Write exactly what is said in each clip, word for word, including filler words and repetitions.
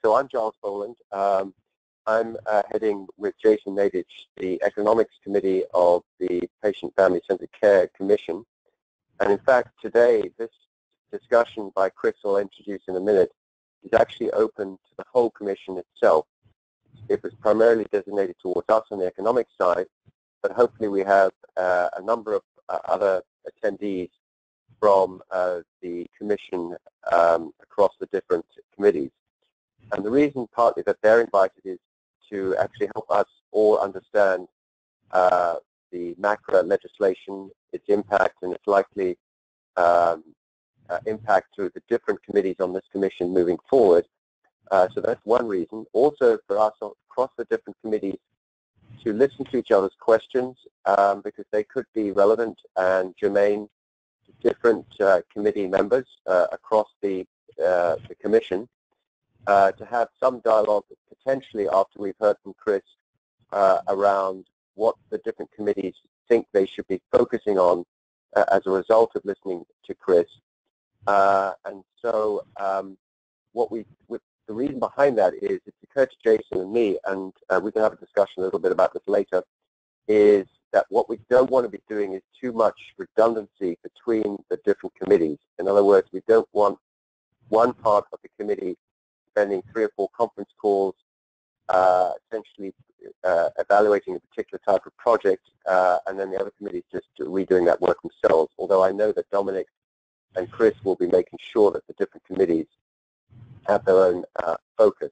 so I'm Giles Boland. Um, I'm uh, heading with Jason Nadich the Economics Committee of the Patient Family Centered Care Commission. And in fact, today, this discussion by Chris, I'll introduce in a minute, is actually open to the whole Commission itself. It was primarily designated towards us on the economic side, but hopefully we have uh, a number of uh, other attendees from uh, the Commission um, across the different committees. And the reason partly that they're invited is to actually help us all understand uh, the MACRA legislation, its impact, and its likely um, uh, impact through the different committees on this Commission moving forward. Uh, so that's one reason. Also for us across the different committees to listen to each other's questions um, because they could be relevant and germane to different uh, committee members uh, across the, uh, the Commission. Uh, to have some dialogue potentially after we've heard from Chris uh, around what the different committees think they should be focusing on uh, as a result of listening to Chris. Uh, and so um, what we, with the reason behind that is it's occurred to Jason and me, and uh, we can have a discussion a little bit about this later, is that what we don't want to be doing is too much redundancy between the different committees. In other words, we don't want one part of the committee spending three or four conference calls, uh, essentially uh, evaluating a particular type of project, uh, and then the other committees just redoing that work themselves. Although I know that Dominic and Chris will be making sure that the different committees have their own uh, focus.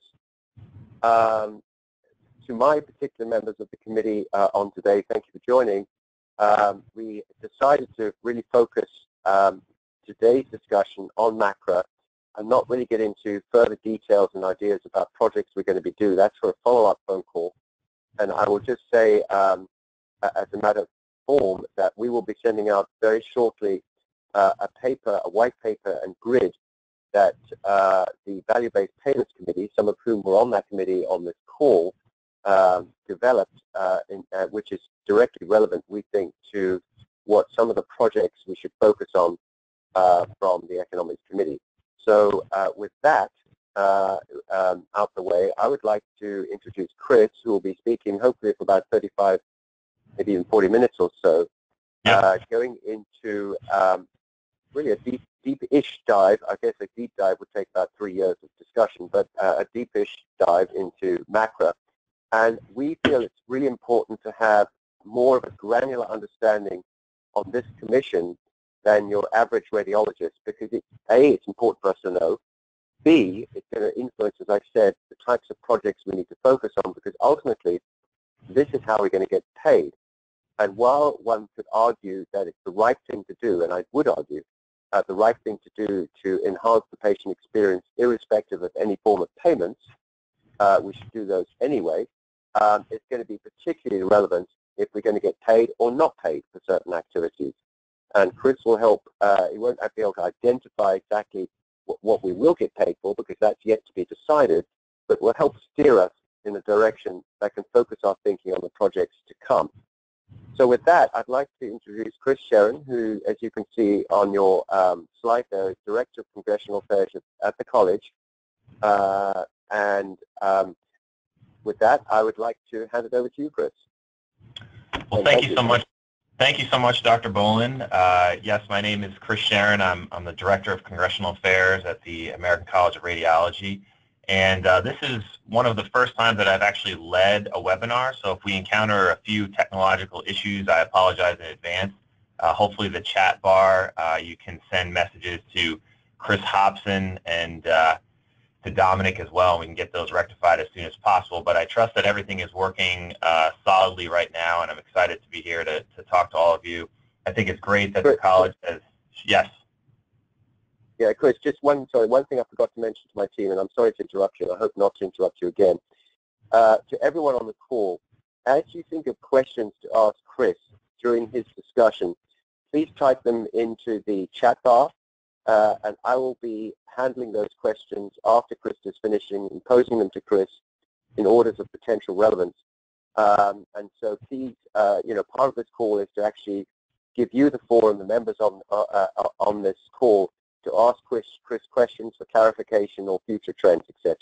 Um, to my particular members of the committee uh, on today, thank you for joining. Um, we decided to really focus um, today's discussion on MACRA and not really get into further details and ideas about projects we're going to be doing. That's for a follow-up phone call. And I will just say, um, as a matter of form, that we will be sending out very shortly uh, a paper, a white paper and grid that uh, the Value-Based Payments Committee, some of whom were on that committee on this call, um, developed, uh, in, uh, which is directly relevant, we think, to what some of the projects we should focus on uh, from the Economics Committee. So uh, with that uh, um, out the way, I would like to introduce Chris, who will be speaking hopefully for about thirty-five, maybe even forty minutes or so, yeah. uh, going into um, really a deep, deep-ish dive. I guess a deep dive would take about three years of discussion, but uh, a deep-ish dive into MACRA. And we feel it's really important to have more of a granular understanding on this commission than your average radiologist, because it, A, it's important for us to know, B, it's going to influence, as I said, the types of projects we need to focus on, because ultimately, this is how we're going to get paid. And while one could argue that it's the right thing to do, and I would argue uh, the right thing to do to enhance the patient experience, irrespective of any form of payments, uh, we should do those anyway, um, it's going to be particularly relevant if we're going to get paid or not paid for certain activities. And Chris will help, uh, he won't be able to identify exactly what, what we will get paid for because that's yet to be decided, but will help steer us in a direction that can focus our thinking on the projects to come. So with that, I'd like to introduce Chris Sherin, who, as you can see on your um, slide there, is Director of Congressional Affairs at the college. Uh, and um, with that, I would like to hand it over to you, Chris. Well, thank, thank you, you so much. Thank you so much, Doctor Boland. Uh, yes, my name is Chris Sherin. I'm, I'm the Director of Congressional Affairs at the American College of Radiology. And uh, this is one of the first times that I've actually led a webinar. So if we encounter a few technological issues, I apologize in advance. Uh, hopefully the chat bar, uh, you can send messages to Chris Hobson and uh, to Dominic as well, and we can get those rectified as soon as possible. But I trust that everything is working uh, solidly right now, and I'm excited to be here to, to talk to all of you. I think it's great that Chris, the college has, yes. Yeah, Chris, just one, sorry, one thing I forgot to mention to my team, and I'm sorry to interrupt you, and I hope not to interrupt you again. Uh, to everyone on the call, as you think of questions to ask Chris during his discussion, please type them into the chat bar, uh, and I will be handling those questions after Chris is finishing and posing them to Chris in orders of potential relevance. Um, and so please, uh, you know, part of this call is to actually give you the forum, the members on, uh, uh, on this call, to ask Chris, Chris questions for clarification or future trends, et cetera.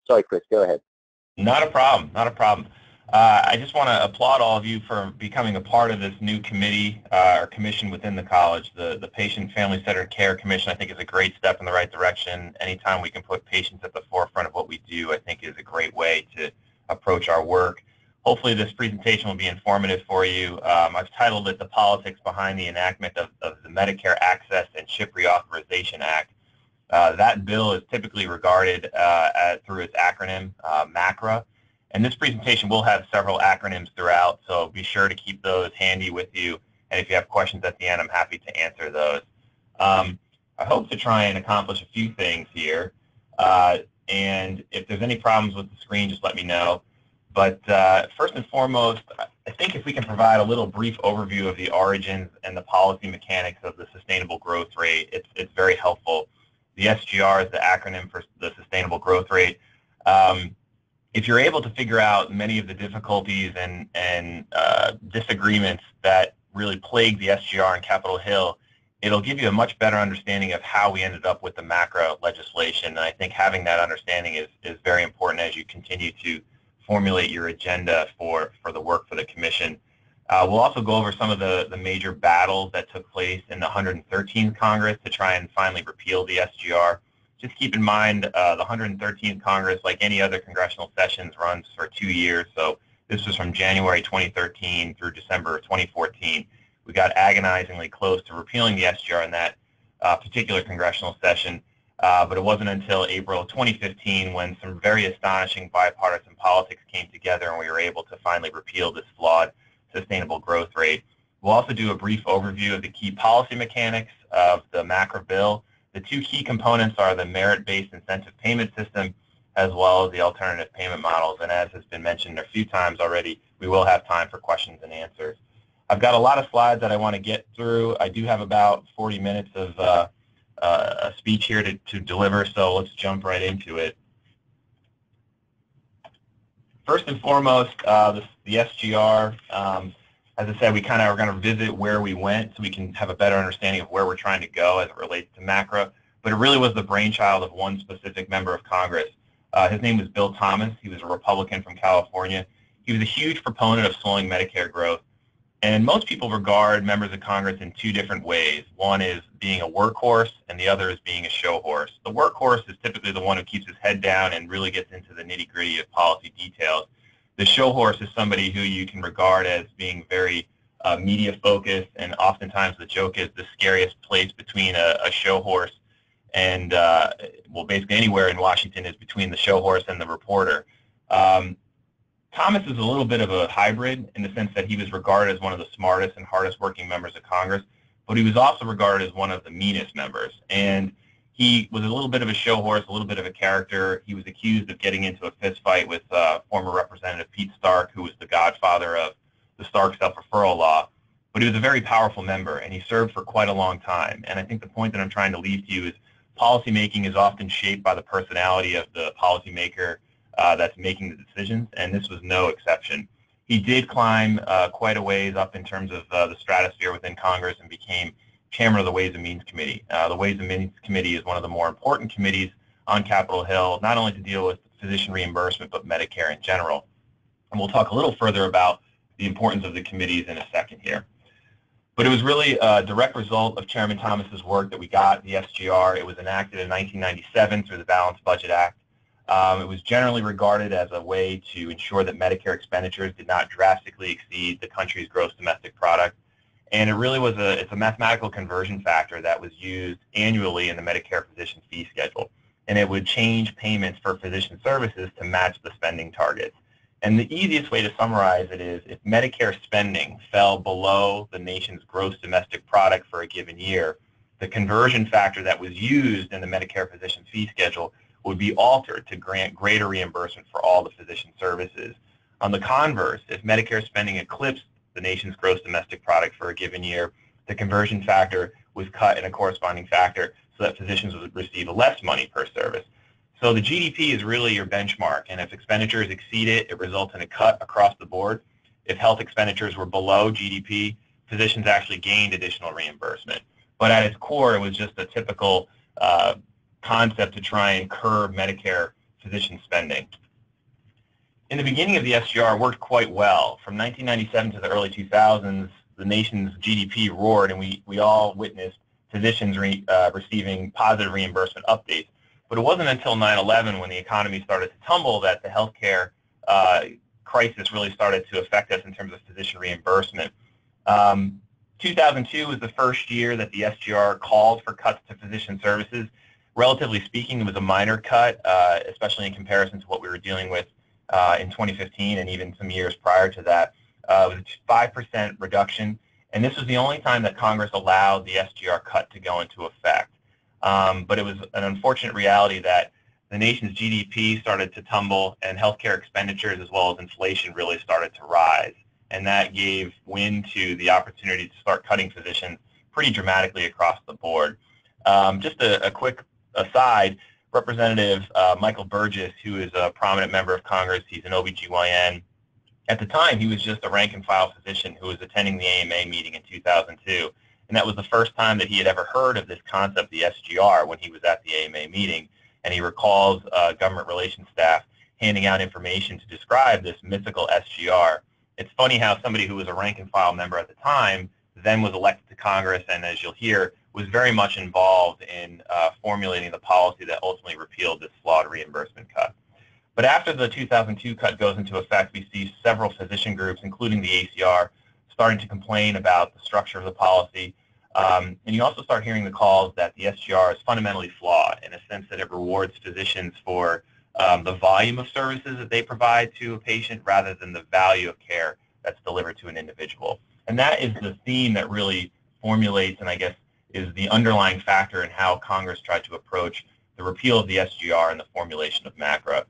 Sorry, Chris, go ahead. Not a problem, not a problem. Uh, I just want to applaud all of you for becoming a part of this new committee uh, or commission within the college. The, the Patient Family-Centered Care Commission, I think, is a great step in the right direction. Anytime we can put patients at the forefront of what we do, I think is a great way to approach our work. Hopefully this presentation will be informative for you. Um, I've titled it The Politics Behind the Enactment of, of the Medicare Access and Chip Reauthorization Act. Uh, that bill is typically regarded uh, as, through its acronym, uh, MACRA. And this presentation will have several acronyms throughout, so be sure to keep those handy with you. And if you have questions at the end, I'm happy to answer those. Um, I hope to try and accomplish a few things here. Uh, and if there's any problems with the screen, just let me know. But uh, first and foremost, I think if we can provide a little brief overview of the origins and the policy mechanics of the sustainable growth rate, it's, it's very helpful. The S G R is the acronym for the sustainable growth rate. Um, if you're able to figure out many of the difficulties and, and uh, disagreements that really plague the S G R on Capitol Hill, it'll give you a much better understanding of how we ended up with the MACRA legislation. And I think having that understanding is, is very important as you continue to formulate your agenda for, for the work for the commission. Uh, we'll also go over some of the, the major battles that took place in the one hundred thirteenth Congress to try and finally repeal the S G R. Just keep in mind uh, the one hundred thirteenth Congress, like any other congressional sessions, runs for two years. So this was from January twenty thirteen through December twenty fourteen. We got agonizingly close to repealing the S G R in that uh, particular congressional session, uh, but it wasn't until April twenty fifteen when some very astonishing bipartisan politics came together and we were able to finally repeal this flawed sustainable growth rate. We'll also do a brief overview of the key policy mechanics of the MACRA bill. The two key components are the merit-based incentive payment system as well as the alternative payment models. And as has been mentioned a few times already, we will have time for questions and answers. I've got a lot of slides that I want to get through. I do have about forty minutes of uh, uh, a speech here to, to deliver, so let's jump right into it. First and foremost, uh, the, the S G R, um, as I said, we kind of are going to visit where we went so we can have a better understanding of where we're trying to go as it relates to MACRA. But it really was the brainchild of one specific member of Congress. Uh, his name was Bill Thomas. He was a Republican from California. He was a huge proponent of slowing Medicare growth. And most people regard members of Congress in two different ways. One is being a workhorse, and the other is being a show horse. The workhorse is typically the one who keeps his head down and really gets into the nitty-gritty of policy details. The show horse is somebody who you can regard as being very uh, media-focused, and oftentimes the joke is the scariest place between a, a show horse and, uh, well, basically anywhere in Washington is between the show horse and the reporter. Um, Thomas is a little bit of a hybrid in the sense that he was regarded as one of the smartest and hardest working members of Congress, but he was also regarded as one of the meanest members. And he was a little bit of a show horse, a little bit of a character. He was accused of getting into a fist fight with uh, former Representative Pete Stark, who was the godfather of the Stark self-referral law. But he was a very powerful member, and he served for quite a long time. And I think the point that I'm trying to leave to you is policymaking is often shaped by the personality of the policymaker Uh, that's making the decisions, and this was no exception. He did climb uh, quite a ways up in terms of uh, the stratosphere within Congress and became chairman of the Ways and Means Committee. Uh, the Ways and Means Committee is one of the more important committees on Capitol Hill, not only to deal with physician reimbursement, but Medicare in general. And we'll talk a little further about the importance of the committees in a second here. But it was really a direct result of Chairman Thomas's work that we got the S G R. It was enacted in nineteen ninety-seven through the Balanced Budget Act. Um, it was generally regarded as a way to ensure that Medicare expenditures did not drastically exceed the country's gross domestic product. And it really was a, it's a mathematical conversion factor that was used annually in the Medicare physician fee schedule. And it would change payments for physician services to match the spending targets. And the easiest way to summarize it is if Medicare spending fell below the nation's gross domestic product for a given year, the conversion factor that was used in the Medicare physician fee schedule would be altered to grant greater reimbursement for all the physician services. On the converse, if Medicare spending eclipsed the nation's gross domestic product for a given year, the conversion factor was cut in a corresponding factor so that physicians would receive less money per service. So the G D P is really your benchmark, and if expenditures exceed it, it results in a cut across the board. If health expenditures were below G D P, physicians actually gained additional reimbursement. But at its core, it was just a typical uh, concept to try and curb Medicare physician spending. In the beginning of the S G R worked quite well. From nineteen ninety-seven to the early two thousands, the nation's G D P roared, and we, we all witnessed physicians re, uh, receiving positive reimbursement updates. But it wasn't until nine eleven, when the economy started to tumble, that the healthcare uh, crisis really started to affect us in terms of physician reimbursement. Um, two thousand two was the first year that the S G R called for cuts to physician services. Relatively speaking, it was a minor cut, uh, especially in comparison to what we were dealing with uh, in twenty fifteen and even some years prior to that. Uh, it was a five percent reduction, and this was the only time that Congress allowed the S G R cut to go into effect. Um, but it was an unfortunate reality that the nation's G D P started to tumble, and healthcare expenditures as well as inflation really started to rise. And that gave wind to the opportunity to start cutting physicians pretty dramatically across the board. Um, just a, a quick aside, Representative uh, Michael Burgess, who is a prominent member of Congress, he's an O B G Y N. At the time, he was just a rank-and-file physician who was attending the A M A meeting in two thousand two. And that was the first time that he had ever heard of this concept, the S G R, when he was at the A M A meeting. And he recalls uh, government relations staff handing out information to describe this mythical S G R. It's funny how somebody who was a rank-and-file member at the time then was elected to Congress, and as you'll hear, was very much involved in uh, formulating the policy that ultimately repealed this flawed reimbursement cut. But after the two thousand two cut goes into effect, we see several physician groups, including the A C R, starting to complain about the structure of the policy. Um, and you also start hearing the calls that the S G R is fundamentally flawed in a sense that it rewards physicians for um, the volume of services that they provide to a patient rather than the value of care that's delivered to an individual. And that is the theme that really formulates and I guess is the underlying factor in how Congress tried to approach the repeal of the S G R and the formulation of MACRA.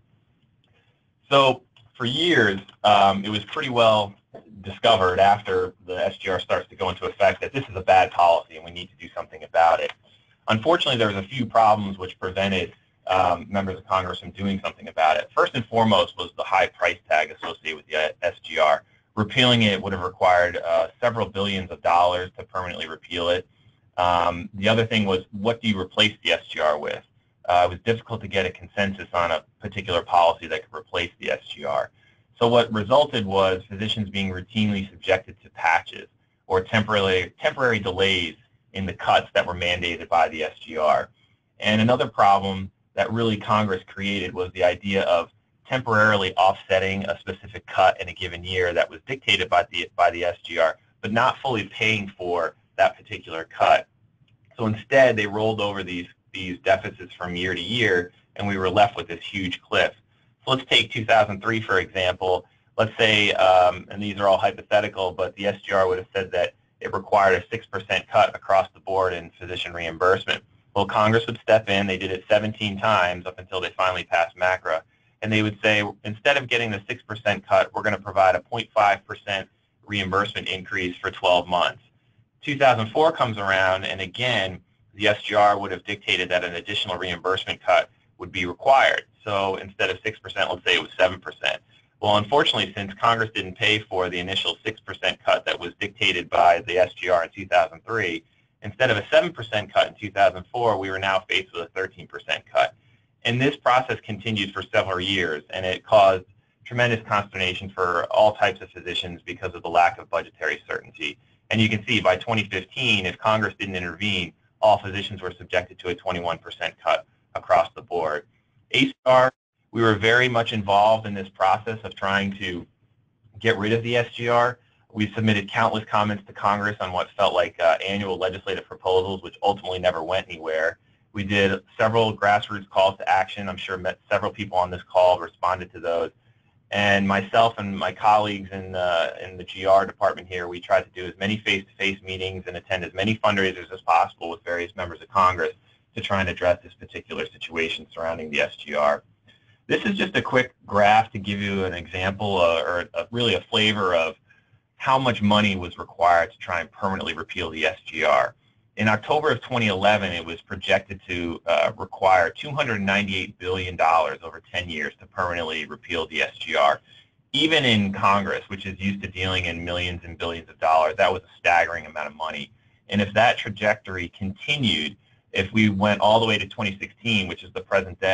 So for years, um, it was pretty well discovered after the S G R starts to go into effect that this is a bad policy and we need to do something about it. Unfortunately, there was a few problems which prevented um, members of Congress from doing something about it. First and foremost was the high price tag associated with the S G R. Repealing it would have required uh, several billions of dollars to permanently repeal it. Um, the other thing was, what do you replace the S G R with? Uh, it was difficult to get a consensus on a particular policy that could replace the S G R. So what resulted was physicians being routinely subjected to patches or temporary, temporary delays in the cuts that were mandated by the S G R. And another problem that really Congress created was the idea of temporarily offsetting a specific cut in a given year that was dictated by the, by the S G R, but not fully paying for that particular cut. So instead, they rolled over these, these deficits from year to year, and we were left with this huge cliff. So let's take two thousand three, for example. Let's say, um, and these are all hypothetical, but the S G R would have said that it required a six percent cut across the board in physician reimbursement. Well, Congress would step in. They did it seventeen times up until they finally passed MACRA. And they would say, instead of getting the six percent cut, we're going to provide a zero point five percent reimbursement increase for twelve months. two thousand four comes around, and again, the S G R would have dictated that an additional reimbursement cut would be required. So instead of six percent, let's say it was seven percent. Well, unfortunately, since Congress didn't pay for the initial six percent cut that was dictated by the S G R in two thousand three, instead of a seven percent cut in two thousand four, we were now faced with a thirteen percent cut. And this process continued for several years, and it caused tremendous consternation for all types of physicians because of the lack of budgetary certainty. And you can see by twenty fifteen, if Congress didn't intervene, all physicians were subjected to a twenty-one percent cut across the board. A C R, we were very much involved in this process of trying to get rid of the S G R. We submitted countless comments to Congress on what felt like uh, annual legislative proposals, which ultimately never went anywhere. We did several grassroots calls to action. I'm sure met several people on this call responded to those. And myself and my colleagues in the, in the G R department here, we tried to do as many face-to-face meetings and attend as many fundraisers as possible with various members of Congress to try and address this particular situation surrounding the S G R. This is just a quick graph to give you an example uh, or a, really a flavor of how much money was required to try and permanently repeal the S G R. In October of twenty eleven, it was projected to uh, require two hundred ninety-eight billion dollars over ten years to permanently repeal the S G R. Even in Congress, which is used to dealing in millions and billions of dollars, that was a staggering amount of money. And if that trajectory continued, if we went all the way to twenty sixteen, which is the present day,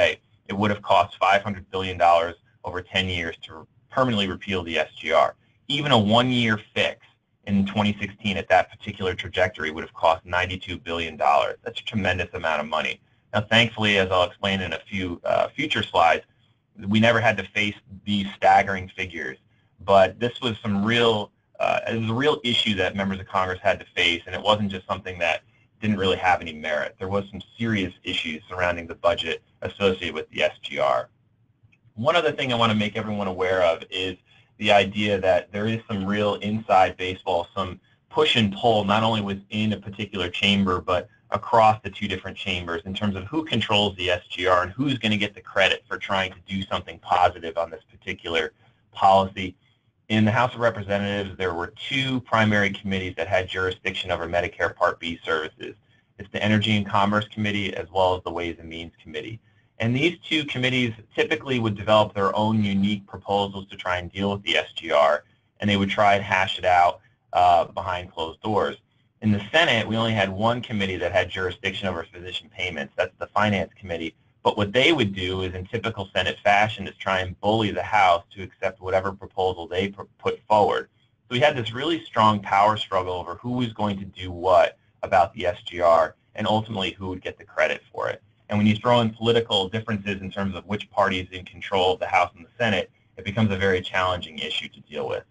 it would have cost five hundred billion dollars over ten years to permanently repeal the S G R. Even a one-year fix in twenty sixteen at that particular trajectory would have cost ninety-two billion dollars. That's a tremendous amount of money. Now, thankfully, as I'll explain in a few uh, future slides, we never had to face these staggering figures. But this was some real, uh, it was a real issue that members of Congress had to face, and it wasn't just something that didn't really have any merit. There was some serious issues surrounding the budget associated with the S G R. One other thing I want to make everyone aware of is the idea that there is some real inside baseball, some push and pull, not only within a particular chamber, but across the two different chambers in terms of who controls the S G R and who's going to get the credit for trying to do something positive on this particular policy. In the House of Representatives, there were two primary committees that had jurisdiction over Medicare Part B services. It's the Energy and Commerce Committee as well as the Ways and Means Committee. And these two committees typically would develop their own unique proposals to try and deal with the S G R, and they would try and hash it out uh, behind closed doors. In the Senate, we only had one committee that had jurisdiction over physician payments. That's the Finance Committee. But what they would do is, in typical Senate fashion, is try and bully the House to accept whatever proposal they put forward. So we had this really strong power struggle over who was going to do what about the S G R and ultimately who would get the credit for it. And when you throw in political differences in terms of which party is in control of the House and the Senate, it becomes a very challenging issue to deal with.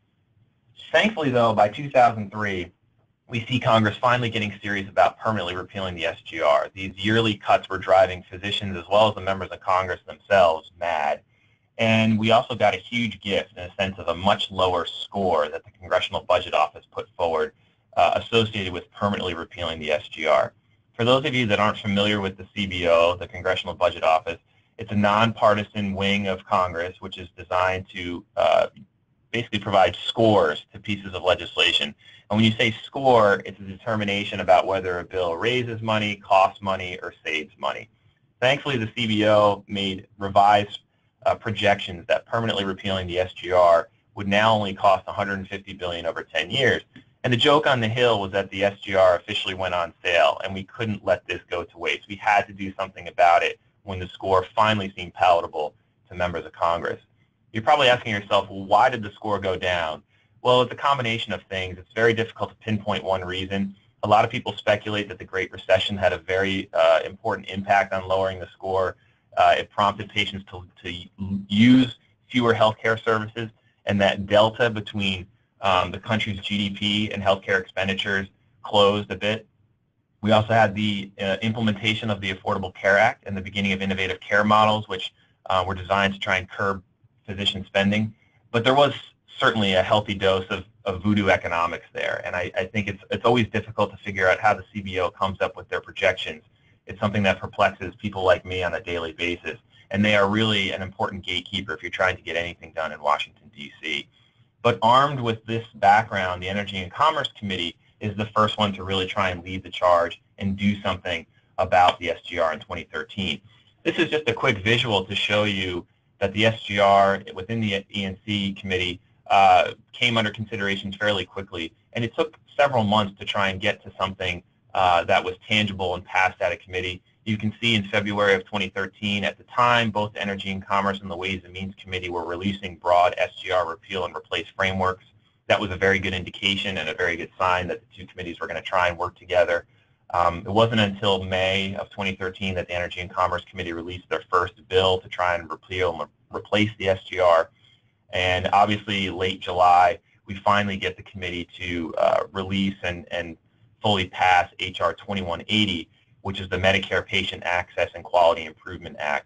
Thankfully, though, by two thousand three, we see Congress finally getting serious about permanently repealing the S G R. These yearly cuts were driving physicians as well as the members of Congress themselves mad. And we also got a huge gift in a sense of a much lower score that the Congressional Budget Office put forward uh, associated with permanently repealing the S G R. For those of you that aren't familiar with the C B O, the Congressional Budget Office, it's a nonpartisan wing of Congress which is designed to uh, basically provide scores to pieces of legislation. And when you say score, it's a determination about whether a bill raises money, costs money, or saves money. Thankfully, the C B O made revised uh, projections that permanently repealing the S G R would now only cost one hundred fifty billion dollars over ten years. And the joke on the Hill was that the S G R officially went on sale, and we couldn't let this go to waste. We had to do something about it when the score finally seemed palatable to members of Congress. You're probably asking yourself, well, why did the score go down? Well, it's a combination of things. It's very difficult to pinpoint one reason. A lot of people speculate that the Great Recession had a very uh, important impact on lowering the score. Uh, it prompted patients to, to use fewer healthcare services, and that delta between um, the country's G D P and healthcare expenditures closed a bit. We also had the uh, implementation of the Affordable Care Act and the beginning of innovative care models, which uh, were designed to try and curb physician spending. But there was certainly a healthy dose of, of voodoo economics there, and I, I think it's, it's always difficult to figure out how the C B O comes up with their projections. It's something that perplexes people like me on a daily basis, and they are really an important gatekeeper if you're trying to get anything done in Washington, D C But armed with this background, the Energy and Commerce Committee is the first one to really try and lead the charge and do something about the S G R in twenty thirteen. This is just a quick visual to show you that the S G R within the E and C committee uh, came under consideration fairly quickly, and it took several months to try and get to something uh, that was tangible and passed out of committee. You can see in February of twenty thirteen, at the time, both the Energy and Commerce and the Ways and Means Committee were releasing broad S G R repeal and replace frameworks. That was a very good indication and a very good sign that the two committees were going to try and work together. Um, it wasn't until May of twenty thirteen that the Energy and Commerce Committee released their first bill to try and repeal and re replace the S G R. And obviously, late July, we finally get the committee to uh, release and, and fully pass H R twenty-one eighty, which is the Medicare Patient Access and Quality Improvement Act.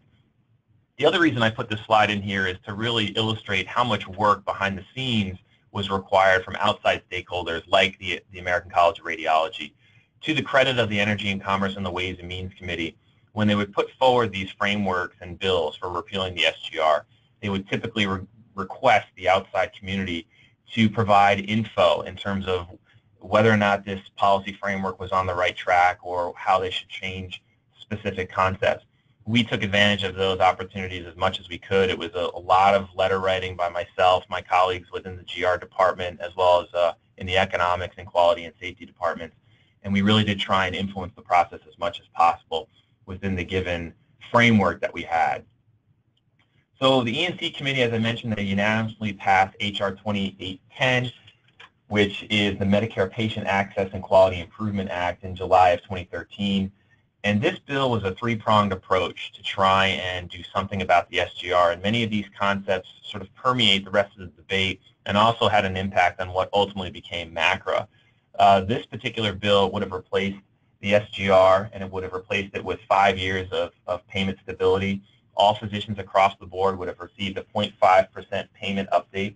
The other reason I put this slide in here is to really illustrate how much work behind the scenes was required from outside stakeholders like the, the American College of Radiology. To the credit of the Energy and Commerce and the Ways and Means Committee, when they would put forward these frameworks and bills for repealing the S G R, they would typically re request the outside community to provide info in terms of whether or not this policy framework was on the right track or how they should change specific concepts. We took advantage of those opportunities as much as we could. It was a, a lot of letter writing by myself, my colleagues within the G R department, as well as uh, in the economics and quality and safety departments. And we really did try and influence the process as much as possible within the given framework that we had. So the E and C committee, as I mentioned, they unanimously passed H R twenty-eight ten, which is the Medicare Patient Access and Quality Improvement Act in July of twenty thirteen. And this bill was a three-pronged approach to try and do something about the S G R. And many of these concepts sort of permeate the rest of the debate and also had an impact on what ultimately became MACRA. Uh, this particular bill would have replaced the S G R, and it would have replaced it with five years of, of payment stability. All physicians across the board would have received a zero point five percent payment update.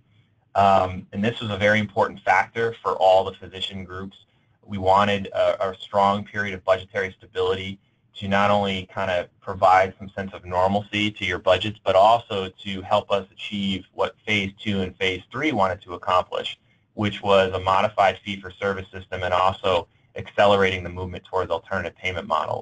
Um, and this was a very important factor for all the physician groups. We wanted a, a strong period of budgetary stability to not only kind of provide some sense of normalcy to your budgets, but also to help us achieve what phase two and phase three wanted to accomplish, which was a modified fee-for-service system and also accelerating the movement towards alternative payment models.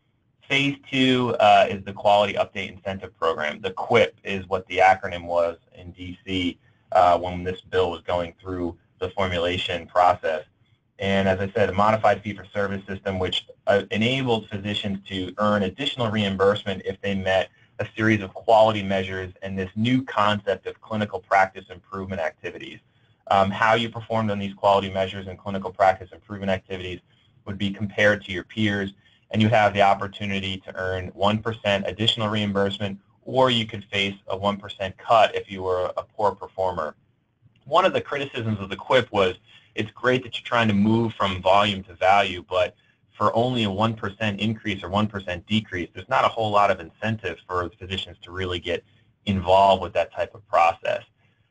Phase two uh, is the Quality Update Incentive Program. The QUIP is what the acronym was in D C uh, when this bill was going through the formulation process. And as I said, a modified fee-for-service system which uh, enabled physicians to earn additional reimbursement if they met a series of quality measures and this new concept of clinical practice improvement activities. Um, how you performed on these quality measures and clinical practice improvement activities would be compared to your peers, and you have the opportunity to earn one percent additional reimbursement, or you could face a one percent cut if you were a poor performer. One of the criticisms of the QUIP was it's great that you're trying to move from volume to value, but for only a one percent increase or one percent decrease, there's not a whole lot of incentive for physicians to really get involved with that type of process.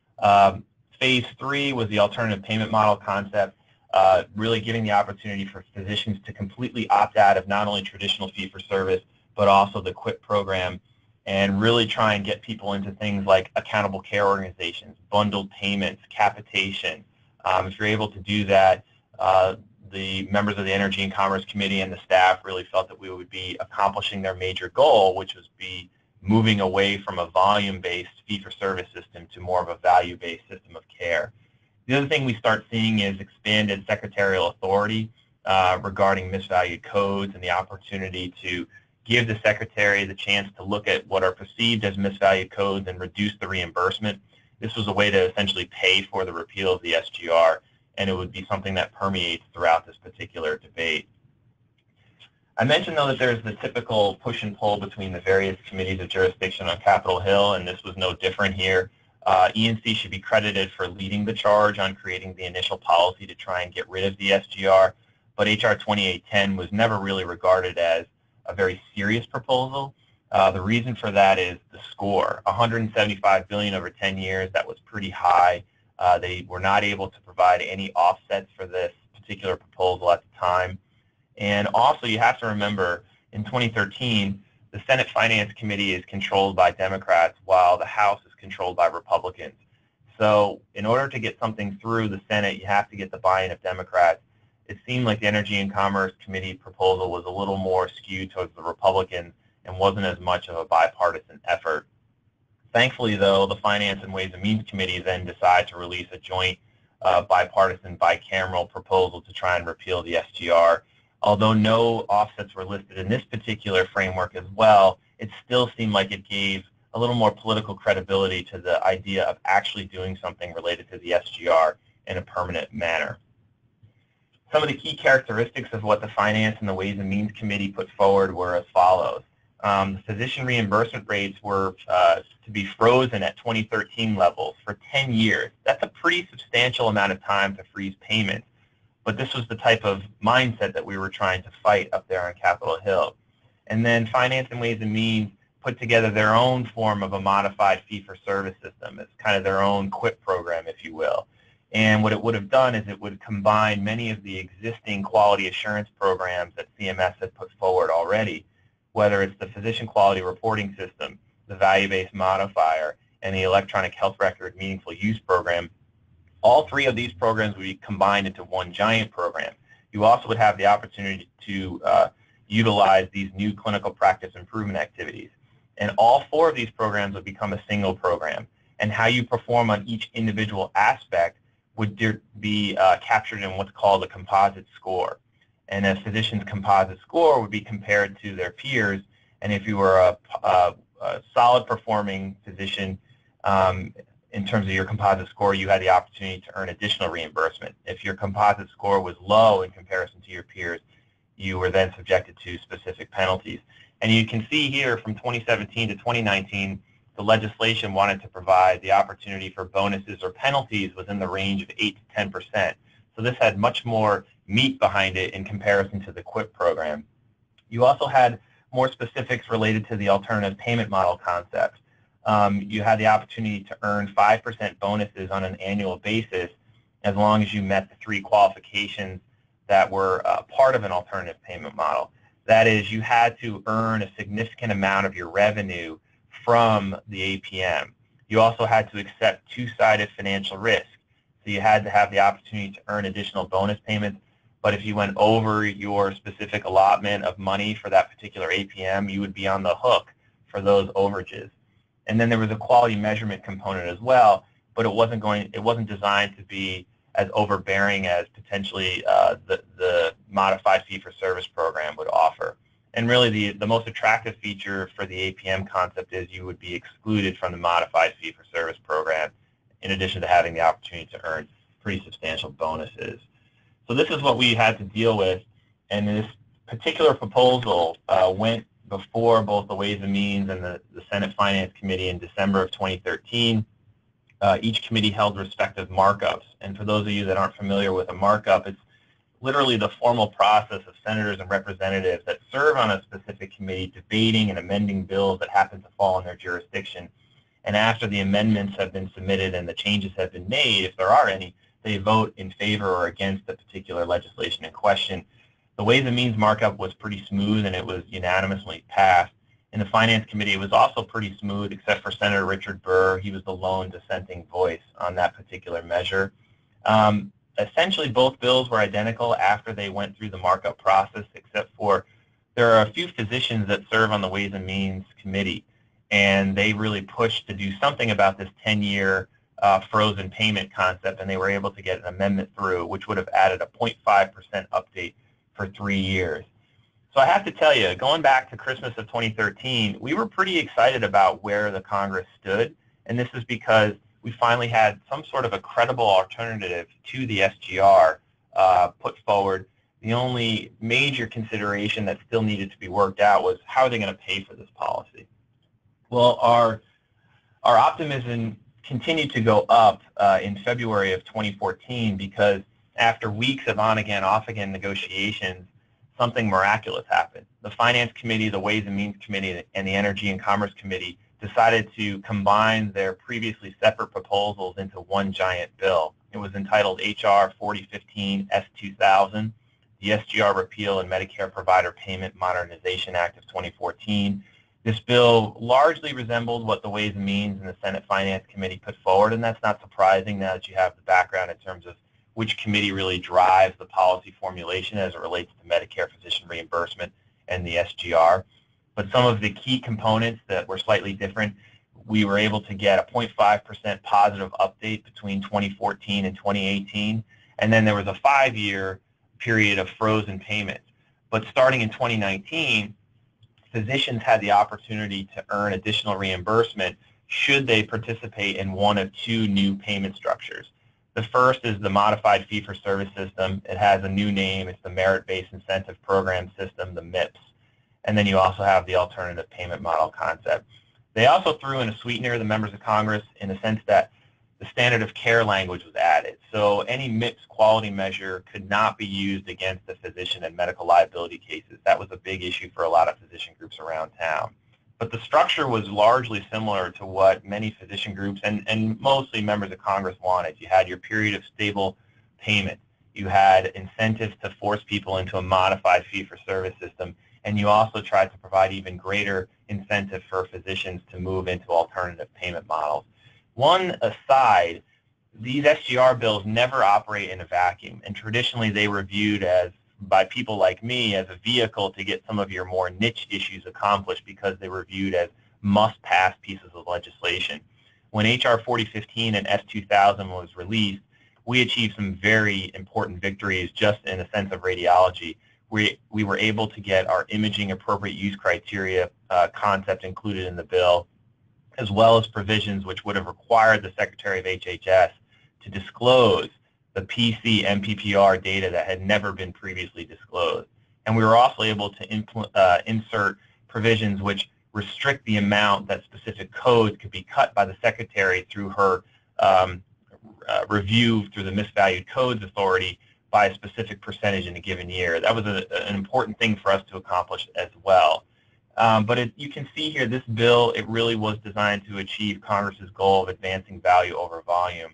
Um, phase three was the alternative payment model concept, uh, really giving the opportunity for physicians to completely opt out of not only traditional fee-for-service, but also the QUIP program, and really try and get people into things like accountable care organizations, bundled payments, capitation. Um, if you're able to do that, uh, the members of the Energy and Commerce Committee and the staff really felt that we would be accomplishing their major goal, which was be moving away from a volume-based fee-for-service system to more of a value-based system of care. The other thing we start seeing is expanded secretarial authority uh, regarding misvalued codes and the opportunity to give the secretary the chance to look at what are perceived as misvalued codes and reduce the reimbursement. This was a way to essentially pay for the repeal of the S G R, and it would be something that permeates throughout this particular debate. I mentioned, though, that there's the typical push and pull between the various committees of jurisdiction on Capitol Hill, and this was no different here. Uh, E and C should be credited for leading the charge on creating the initial policy to try and get rid of the S G R, but H R twenty-eight ten was never really regarded as a very serious proposal. Uh, the reason for that is the score, one hundred seventy-five billion dollars over ten years. That was pretty high. Uh, they were not able to provide any offsets for this particular proposal at the time. And also, you have to remember, in twenty thirteen, the Senate Finance Committee is controlled by Democrats while the House is controlled by Republicans. So in order to get something through the Senate, you have to get the buy-in of Democrats. It seemed like the Energy and Commerce Committee proposal was a little more skewed towards the Republicans and wasn't as much of a bipartisan effort. Thankfully, though, the Finance and Ways and Means Committee then decided to release a joint uh, bipartisan bicameral proposal to try and repeal the S G R. Although no offsets were listed in this particular framework as well, it still seemed like it gave a little more political credibility to the idea of actually doing something related to the S G R in a permanent manner. Some of the key characteristics of what the Finance and the Ways and Means Committee put forward were as follows. Um, the physician reimbursement rates were uh, to be frozen at twenty thirteen levels for ten years. That's a pretty substantial amount of time to freeze payments, but this was the type of mindset that we were trying to fight up there on Capitol Hill. And then Finance and Ways and Means put together their own form of a modified fee-for-service system. It's kind of their own QUIP program, if you will. And what it would have done is it would combine many of the existing quality assurance programs that C M S had put forward already, whether it's the Physician Quality Reporting System, the Value-Based Modifier, and the Electronic Health Record Meaningful Use Program. All three of these programs would be combined into one giant program. You also would have the opportunity to uh, utilize these new clinical practice improvement activities. And all four of these programs would become a single program. And how you perform on each individual aspect would be uh, captured in what's called a composite score. And a physician's composite score would be compared to their peers. And if you were a, a, a solid performing physician, um, in terms of your composite score, you had the opportunity to earn additional reimbursement. If your composite score was low in comparison to your peers, you were then subjected to specific penalties. And you can see here from twenty seventeen to twenty nineteen, the legislation wanted to provide the opportunity for bonuses or penalties within the range of eight to ten percent. So this had much more meat behind it in comparison to the QUIP program. You also had more specifics related to the alternative payment model concept. Um, you had the opportunity to earn five percent bonuses on an annual basis as long as you met the three qualifications that were uh, part of an alternative payment model. That is, you had to earn a significant amount of your revenue from the A P M. You also had to accept two-sided financial risk. So you had to have the opportunity to earn additional bonus payments, but if you went over your specific allotment of money for that particular A P M, you would be on the hook for those overages. And then there was a quality measurement component as well, but it wasn't going. It wasn't designed to be as overbearing as potentially uh, the the modified fee-for-service program would offer. And really, the the most attractive feature for the A P M concept is you would be excluded from the modified fee-for-service program, in addition to having the opportunity to earn pretty substantial bonuses. So this is what we had to deal with, and this particular proposal uh, went before both the Ways and Means and the, the Senate Finance Committee in December of twenty thirteen. Uh, each committee held respective markups, and for those of you that aren't familiar with a markup, it's literally the formal process of senators and representatives that serve on a specific committee debating and amending bills that happen to fall in their jurisdiction. And after the amendments have been submitted and the changes have been made, if there are any, they vote in favor or against the particular legislation in question. The Ways and Means markup was pretty smooth, and it was unanimously passed. In the Finance Committee, it was also pretty smooth, except for Senator Richard Burr. He was the lone dissenting voice on that particular measure. Um, essentially, both bills were identical after they went through the markup process, except for there are a few physicians that serve on the Ways and Means Committee, and they really pushed to do something about this ten-year uh, frozen payment concept, and they were able to get an amendment through, which would have added a zero point five percent update for three years. So I have to tell you, going back to Christmas of twenty thirteen, we were pretty excited about where the Congress stood, and this is because we finally had some sort of a credible alternative to the S G R uh, put forward. The only major consideration that still needed to be worked out was how are they going to pay for this policy? Well, our, our optimism continued to go up uh, in February of twenty fourteen because after weeks of on-again, off-again negotiations, something miraculous happened. The Finance Committee, the Ways and Means Committee, and the Energy and Commerce Committee decided to combine their previously separate proposals into one giant bill. It was entitled H R forty fifteen S two thousand, the S G R Repeal and Medicare Provider Payment Modernization Act of twenty fourteen. This bill largely resembled what the Ways and Means and the Senate Finance Committee put forward, and that's not surprising now that you have the background in terms of which committee really drives the policy formulation as it relates to Medicare physician reimbursement and the S G R. But some of the key components that were slightly different, we were able to get a zero point five percent positive update between twenty fourteen and twenty eighteen, and then there was a five-year period of frozen payments. But starting in twenty nineteen, physicians had the opportunity to earn additional reimbursement should they participate in one of two new payment structures. The first is the modified fee-for-service system. It has a new name. It's the Merit-Based Incentive Program System, the M I P S. And then you also have the alternative payment model concept. They also threw in a sweetener, the members of Congress, in the sense that the standard of care language was added. So any M I P S quality measure could not be used against the physician in medical liability cases. That was a big issue for a lot of physician groups around town. But the structure was largely similar to what many physician groups and, and mostly members of Congress wanted. You had your period of stable payment. You had incentives to force people into a modified fee-for-service system, and you also tried to provide even greater incentive for physicians to move into alternative payment models. One aside, these S G R bills never operate in a vacuum, and traditionally they were viewed as by people like me as a vehicle to get some of your more niche issues accomplished because they were viewed as must-pass pieces of legislation. When H R forty fifteen and S two thousand was released, we achieved some very important victories just in the sense of radiology. we, we were able to get our imaging appropriate use criteria uh, concept included in the bill, as well as provisions which would have required the Secretary of H H S to disclose the P C M P P R data that had never been previously disclosed. And we were also able to uh, insert provisions which restrict the amount that specific codes could be cut by the Secretary through her um, uh, review through the Misvalued Codes Authority by a specific percentage in a given year. That was a, an important thing for us to accomplish as well. Um, but it, you can see here, this bill, it really was designed to achieve Congress's goal of advancing value over volume.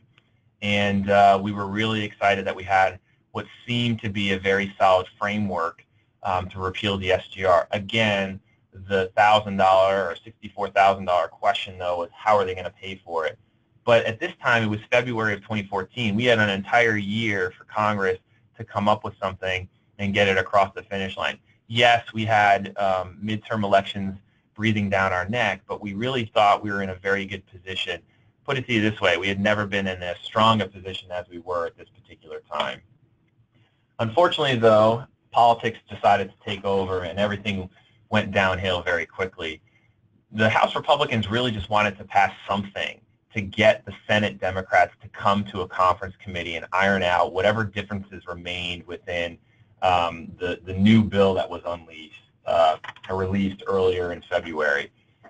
And uh, we were really excited that we had what seemed to be a very solid framework um, to repeal the S G R. Again, the one thousand dollar or sixty-four thousand dollar question, though, was how are they going to pay for it? But at this time, it was February of twenty fourteen. We had an entire year for Congress to come up with something and get it across the finish line. Yes, we had um, midterm elections breathing down our neck, but we really thought we were in a very good position. Put it to you this way, we had never been in as strong a position as we were at this particular time. Unfortunately, though, politics decided to take over and everything went downhill very quickly. The House Republicans really just wanted to pass something to get the Senate Democrats to come to a conference committee and iron out whatever differences remained within um, the, the new bill that was unleashed, uh, released earlier in February.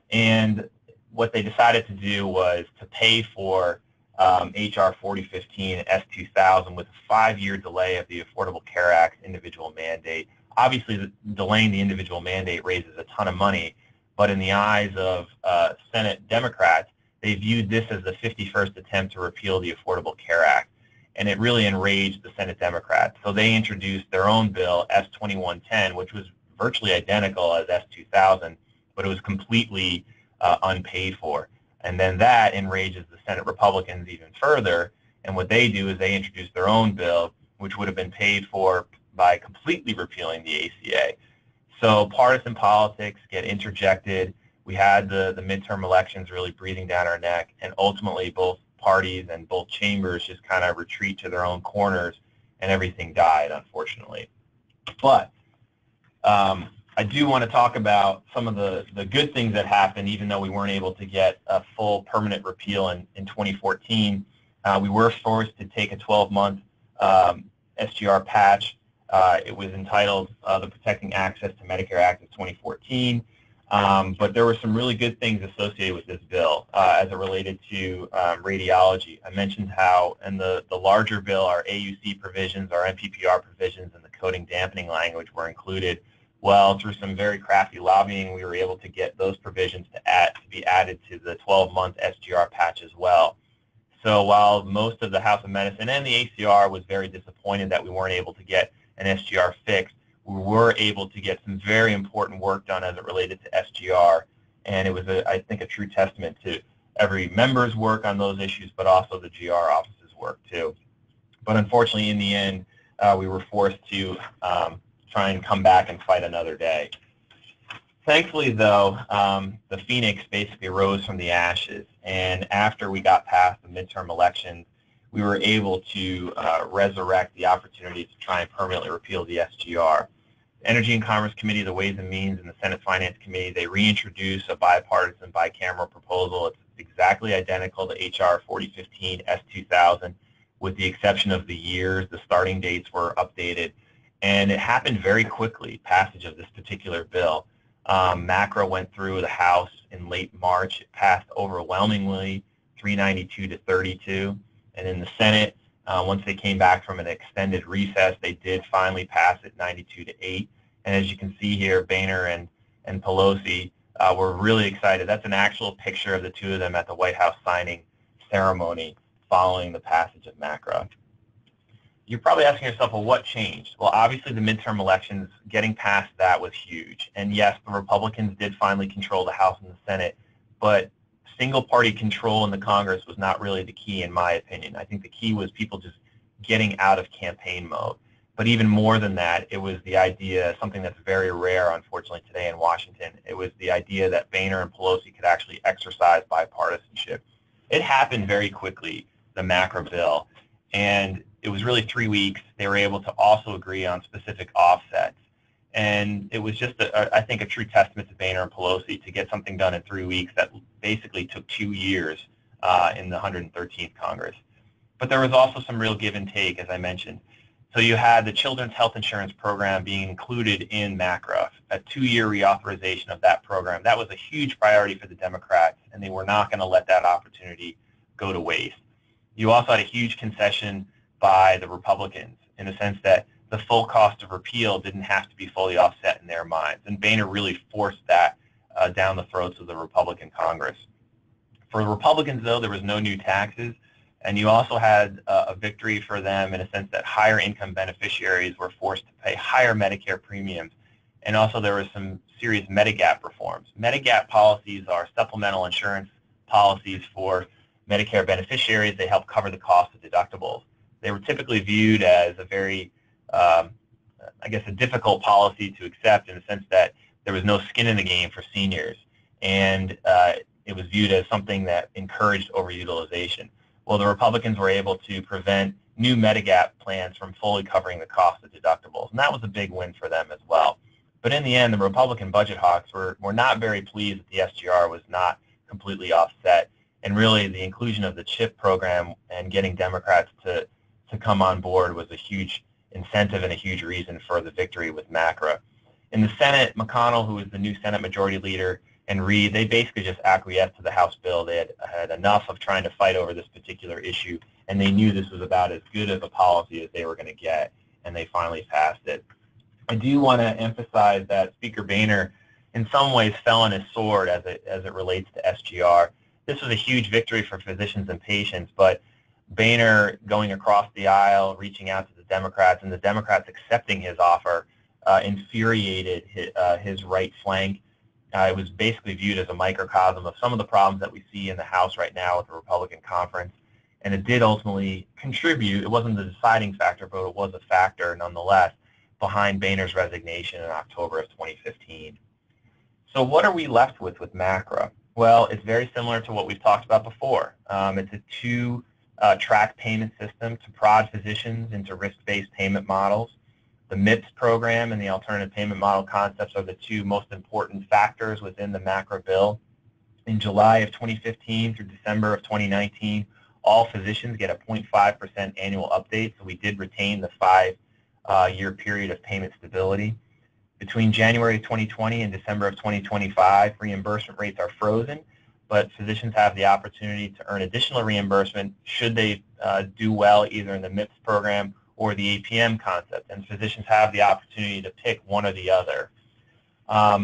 And what they decided to do was to pay for um, H R forty fifteen S two thousand with a five-year delay of the Affordable Care Act individual mandate. Obviously, the, delaying the individual mandate raises a ton of money, but in the eyes of uh, Senate Democrats, they viewed this as the fifty-first attempt to repeal the Affordable Care Act, and it really enraged the Senate Democrats. So they introduced their own bill, S twenty-one ten, which was virtually identical as S two thousand, but it was completely uh, unpaid for. And then that enrages the Senate Republicans even further, and what they do is they introduce their own bill, which would have been paid for by completely repealing the A C A. So partisan politics get interjected. We had the, the midterm elections really breathing down our neck, and ultimately both parties and both chambers just kind of retreat to their own corners, and everything died, unfortunately. But um, I do want to talk about some of the, the good things that happened, even though we weren't able to get a full permanent repeal in, in twenty fourteen. Uh, we were forced to take a twelve month um, S G R patch. Uh, it was entitled uh, the Protecting Access to Medicare Act of twenty fourteen. Um, but there were some really good things associated with this bill uh, as it related to um, radiology. I mentioned how in the, the larger bill, our A U C provisions, our M P P R provisions, and the coding dampening language were included. Well, through some very crafty lobbying, we were able to get those provisions to, add, to be added to the twelve month S G R patch as well. So while most of the House of Medicine and the A C R was very disappointed that we weren't able to get an S G R fixed, we were able to get some very important work done as it related to S G R, and it was, a, I think, a true testament to every member's work on those issues, but also the G R office's work too. But unfortunately, in the end, uh, we were forced to um, try and come back and fight another day. Thankfully, though, um, the phoenix basically rose from the ashes, and after we got past the midterm elections, we were able to uh, resurrect the opportunity to try and permanently repeal the S G R. The Energy and Commerce Committee, the Ways and Means, and the Senate Finance Committee, they reintroduce a bipartisan bicameral proposal. It's exactly identical to H R forty fifteen S two thousand, with the exception of the years. The starting dates were updated, and it happened very quickly, passage of this particular bill. Um, MACRA went through the House in late March. It passed overwhelmingly, three ninety-two to thirty-two. And in the Senate, uh, once they came back from an extended recess, they did finally pass it ninety-two to eight. And as you can see here, Boehner and, and Pelosi uh, were really excited. That's an actual picture of the two of them at the White House signing ceremony following the passage of MACRA. You're probably asking yourself, well, what changed? Well, obviously the midterm elections, getting past that was huge. And yes, the Republicans did finally control the House and the Senate, but single-party control in the Congress was not really the key, in my opinion. I think the key was people just getting out of campaign mode. But even more than that, it was the idea, something that's very rare, unfortunately, today in Washington. It was the idea that Boehner and Pelosi could actually exercise bipartisanship. It happened very quickly, the MACRA bill, and it was really three weeks. They were able to also agree on specific offsets. And it was just, a, I think, a true testament to Boehner and Pelosi to get something done in three weeks that basically took two years uh, in the one hundred thirteenth Congress. But there was also some real give and take, as I mentioned. So you had the Children's Health Insurance Program being included in MACRA, a two-year reauthorization of that program. That was a huge priority for the Democrats, and they were not going to let that opportunity go to waste. You also had a huge concession by the Republicans in the sense that the full cost of repeal didn't have to be fully offset in their minds. And Boehner really forced that uh, down the throats of the Republican Congress. For the Republicans, though, there was no new taxes, and you also had uh, a victory for them in a sense that higher income beneficiaries were forced to pay higher Medicare premiums, and also there were some serious Medigap reforms. Medigap policies are supplemental insurance policies for Medicare beneficiaries. They help cover the cost of deductibles. They were typically viewed as a very Um, I guess, a difficult policy to accept in the sense that there was no skin in the game for seniors, and uh, it was viewed as something that encouraged overutilization. Well, the Republicans were able to prevent new Medigap plans from fully covering the cost of deductibles, and that was a big win for them as well. But in the end, the Republican budget hawks were, were not very pleased that the S G R was not completely offset, and really the inclusion of the CHIP program and getting Democrats to, to come on board was a huge incentive and a huge reason for the victory with MACRA. In the Senate, McConnell, who is the new Senate Majority Leader, and Reid, they basically just acquiesced to the House bill. They had had enough of trying to fight over this particular issue, and they knew this was about as good of a policy as they were going to get, and they finally passed it. I do want to emphasize that Speaker Boehner in some ways fell on his sword as it, as it relates to S G R. This was a huge victory for physicians and patients, but Boehner going across the aisle, reaching out to the Democrats, and the Democrats accepting his offer uh, infuriated his, uh, his right flank. Uh, it was basically viewed as a microcosm of some of the problems that we see in the House right now with the Republican conference, and it did ultimately contribute. It wasn't the deciding factor, but it was a factor nonetheless behind Boehner's resignation in October of twenty fifteen. So what are we left with with MACRA? Well, it's very similar to what we've talked about before. Um, it's a two Uh, track payment system to prod physicians into risk-based payment models. The M I P S program and the alternative payment model concepts are the two most important factors within the MACRA bill. In July of twenty fifteen through December of twenty nineteen, all physicians get a zero point five percent annual update, so we did retain the five-year uh, period of payment stability. Between January twenty twenty and December of twenty twenty-five, reimbursement rates are frozen, but physicians have the opportunity to earn additional reimbursement should they uh, do well either in the M I P S program or the A P M concept, and physicians have the opportunity to pick one or the other. Um,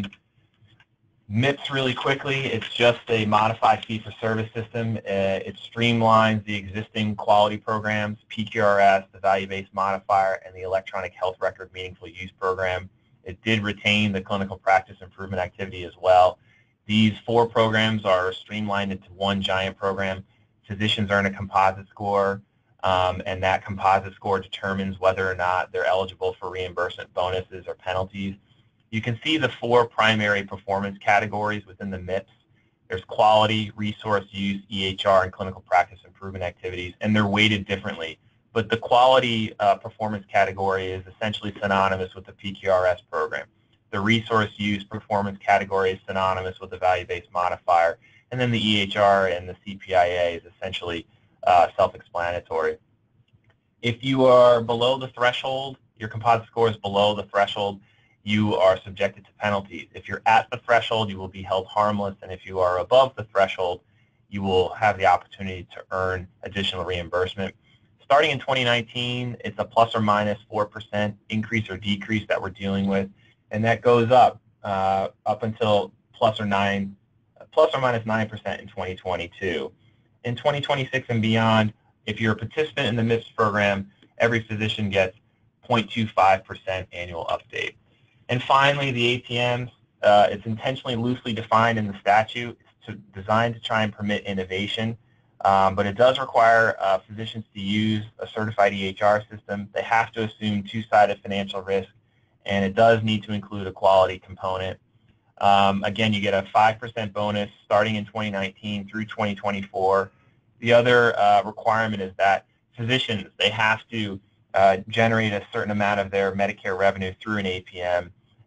M I P S, really quickly, it's just a modified fee-for-service system. Uh, it streamlines the existing quality programs, P Q R S, the value-based modifier, and the electronic health record meaningful use program. It did retain the clinical practice improvement activity as well. These four programs are streamlined into one giant program. Physicians earn a composite score, um, and that composite score determines whether or not they're eligible for reimbursement bonuses or penalties. You can see the four primary performance categories within the M I P S. There's quality, resource use, E H R, and clinical practice improvement activities, and they're weighted differently. But the quality uh, performance category is essentially synonymous with the P Q R S program. The resource use performance category is synonymous with the value-based modifier, and then the E H R and the C P I A is essentially uh, self-explanatory. If you are below the threshold, your composite score is below the threshold, you are subjected to penalties. If you're at the threshold, you will be held harmless, and if you are above the threshold, you will have the opportunity to earn additional reimbursement. Starting in twenty nineteen, it's a plus or minus four percent increase or decrease that we're dealing with, and that goes up uh, up until plus or nine, plus or minus nine percent in twenty twenty-two. In twenty twenty-six and beyond, if you're a participant in the M I P S program, every physician gets zero point two five percent annual update. And finally, the A T Ms, uh, it's intentionally loosely defined in the statute. It's to, designed to try and permit innovation, um, but it does require uh, physicians to use a certified E H R system. They have to assume two-sided financial risk, and it does need to include a quality component. Um, again, you get a five percent bonus starting in twenty nineteen through twenty twenty-four. The other uh, requirement is that physicians, they have to uh, generate a certain amount of their Medicare revenue through an A P M,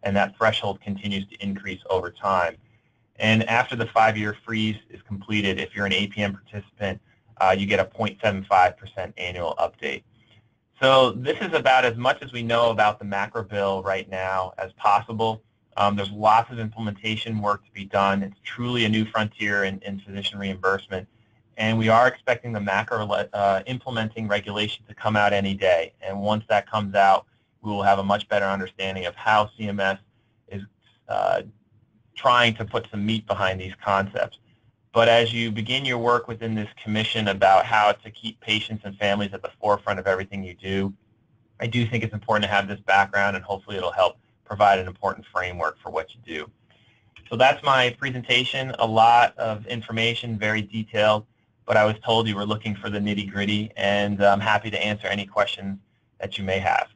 and that threshold continues to increase over time. And after the five-year freeze is completed, if you're an A P M participant, uh, you get a zero point seven five percent annual update. So this is about as much as we know about the MACRA bill right now as possible. Um, there's lots of implementation work to be done. It's truly a new frontier in, in physician reimbursement. And we are expecting the MACRA uh, implementing regulation to come out any day. And once that comes out, we will have a much better understanding of how C M S is uh, trying to put some meat behind these concepts. But as you begin your work within this commission about how to keep patients and families at the forefront of everything you do, I do think it's important to have this background, and hopefully it'll help provide an important framework for what you do. So that's my presentation. A lot of information, very detailed, but I was told you were looking for the nitty-gritty, and I'm happy to answer any questions that you may have.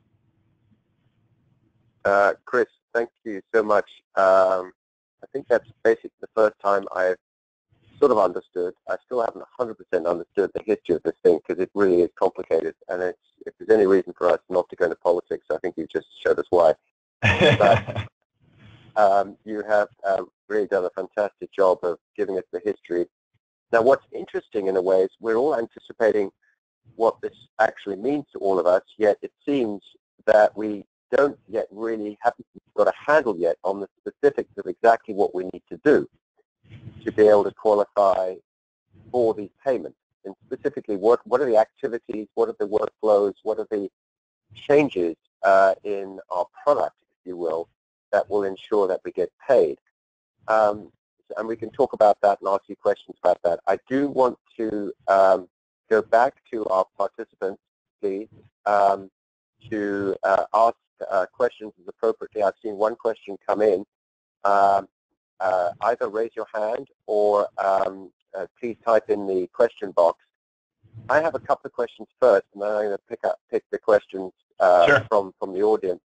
Uh, Chris, thank you so much. Um, I think that's basically the first time I've sort of understood. I still haven't one hundred percent understood the history of this thing because it really is complicated. And it's, if there's any reason for us not to go into politics, I think you just showed us why. But um, you have uh, really done a fantastic job of giving us the history. Now, what's interesting in a way is we're all anticipating what this actually means to all of us, yet it seems that we don't yet really haven't got a handle yet on the specifics of exactly what we need to do to be able to qualify for these payments. And specifically, what, what are the activities, what are the workflows, what are the changes uh, in our product, if you will, that will ensure that we get paid. Um, and we can talk about that and ask you questions about that. I do want to um, go back to our participants, please, um, to uh, ask uh, questions as appropriately. I've seen one question come in. Um, Uh, either raise your hand or um, uh, please type in the question box. I have a couple of questions first, and then I'm going to pick up pick the questions uh, Sure. from from the audience.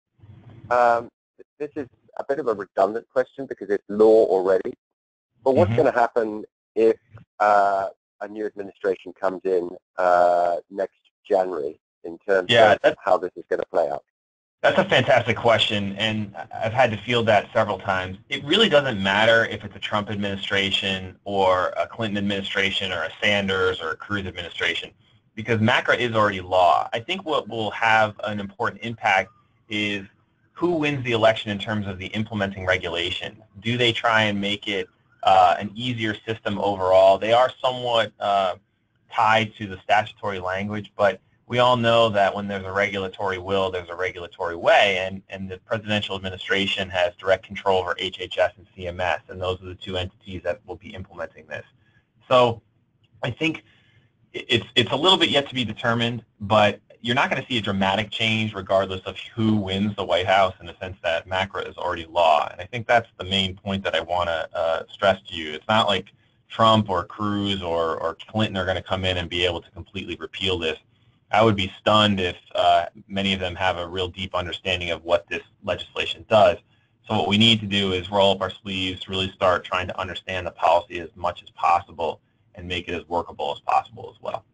Um, this is a bit of a redundant question because it's law already. But what's mm-hmm. going to happen if uh, a new administration comes in uh, next January in terms yeah, of how this is going to play out? That's a fantastic question, and I've had to field that several times. It really doesn't matter if it's a Trump administration or a Clinton administration or a Sanders or a Cruz administration, because MACRA is already law. I think what will have an important impact is who wins the election in terms of the implementing regulation. Do they try and make it uh, an easier system overall? They are somewhat uh, tied to the statutory language, but we all know that when there's a regulatory will, there's a regulatory way, and, and the presidential administration has direct control over H H S and C M S, and those are the two entities that will be implementing this. So I think it's, it's a little bit yet to be determined, but you're not going to see a dramatic change regardless of who wins the White House, in the sense that MACRA is already law. And I think that's the main point that I want to uh, stress to you. It's not like Trump or Cruz or, or Clinton are going to come in and be able to completely repeal this. I would be stunned if uh, many of them have a real deep understanding of what this legislation does. So what we need to do is roll up our sleeves, really start trying to understand the policy as much as possible and make it as workable as possible as well.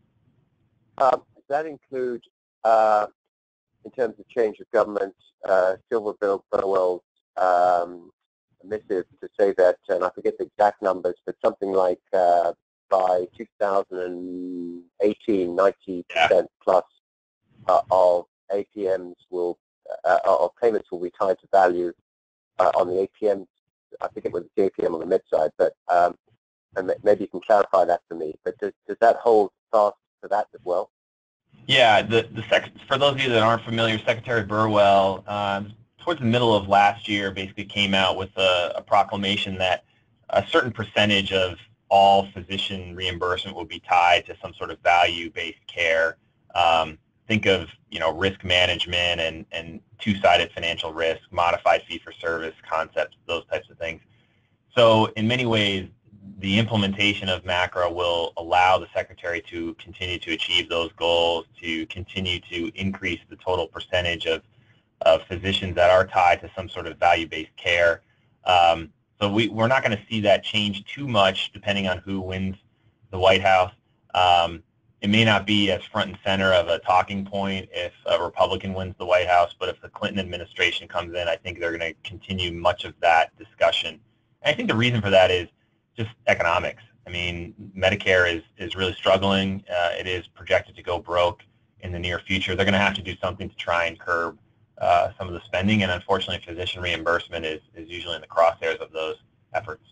Um, does that include, uh, in terms of change of government, uh, Silver Bill Burwell's um, missive to say that, and I forget the exact numbers, but something like uh, by two thousand eighteen, ninety percent yeah. plus uh, of A P Ms will, uh, of payments will be tied to value uh, on the A P Ms. I think it was the A P M on the mid side, but um, and maybe you can clarify that for me. But does, does that hold fast to that as well? Yeah, the, the sec for those of you that aren't familiar, Secretary Burwell, um, towards the middle of last year, basically came out with a, a proclamation that a certain percentage of all physician reimbursement will be tied to some sort of value-based care. Um, think of, you know, risk management and, and two-sided financial risk, modified fee-for-service concepts, those types of things. So in many ways, the implementation of MACRA will allow the Secretary to continue to achieve those goals, to continue to increase the total percentage of, of physicians that are tied to some sort of value-based care. Um, So we, we're not going to see that change too much depending on who wins the White House. Um, it may not be as front and center of a talking point if a Republican wins the White House, but if the Clinton administration comes in, I think they're going to continue much of that discussion. And I think the reason for that is just economics. I mean, Medicare is, is really struggling. Uh, it is projected to go broke in the near future. They're going to have to do something to try and curb uh, some of the spending, and unfortunately, physician reimbursement is, is usually in the crosshairs of those efforts.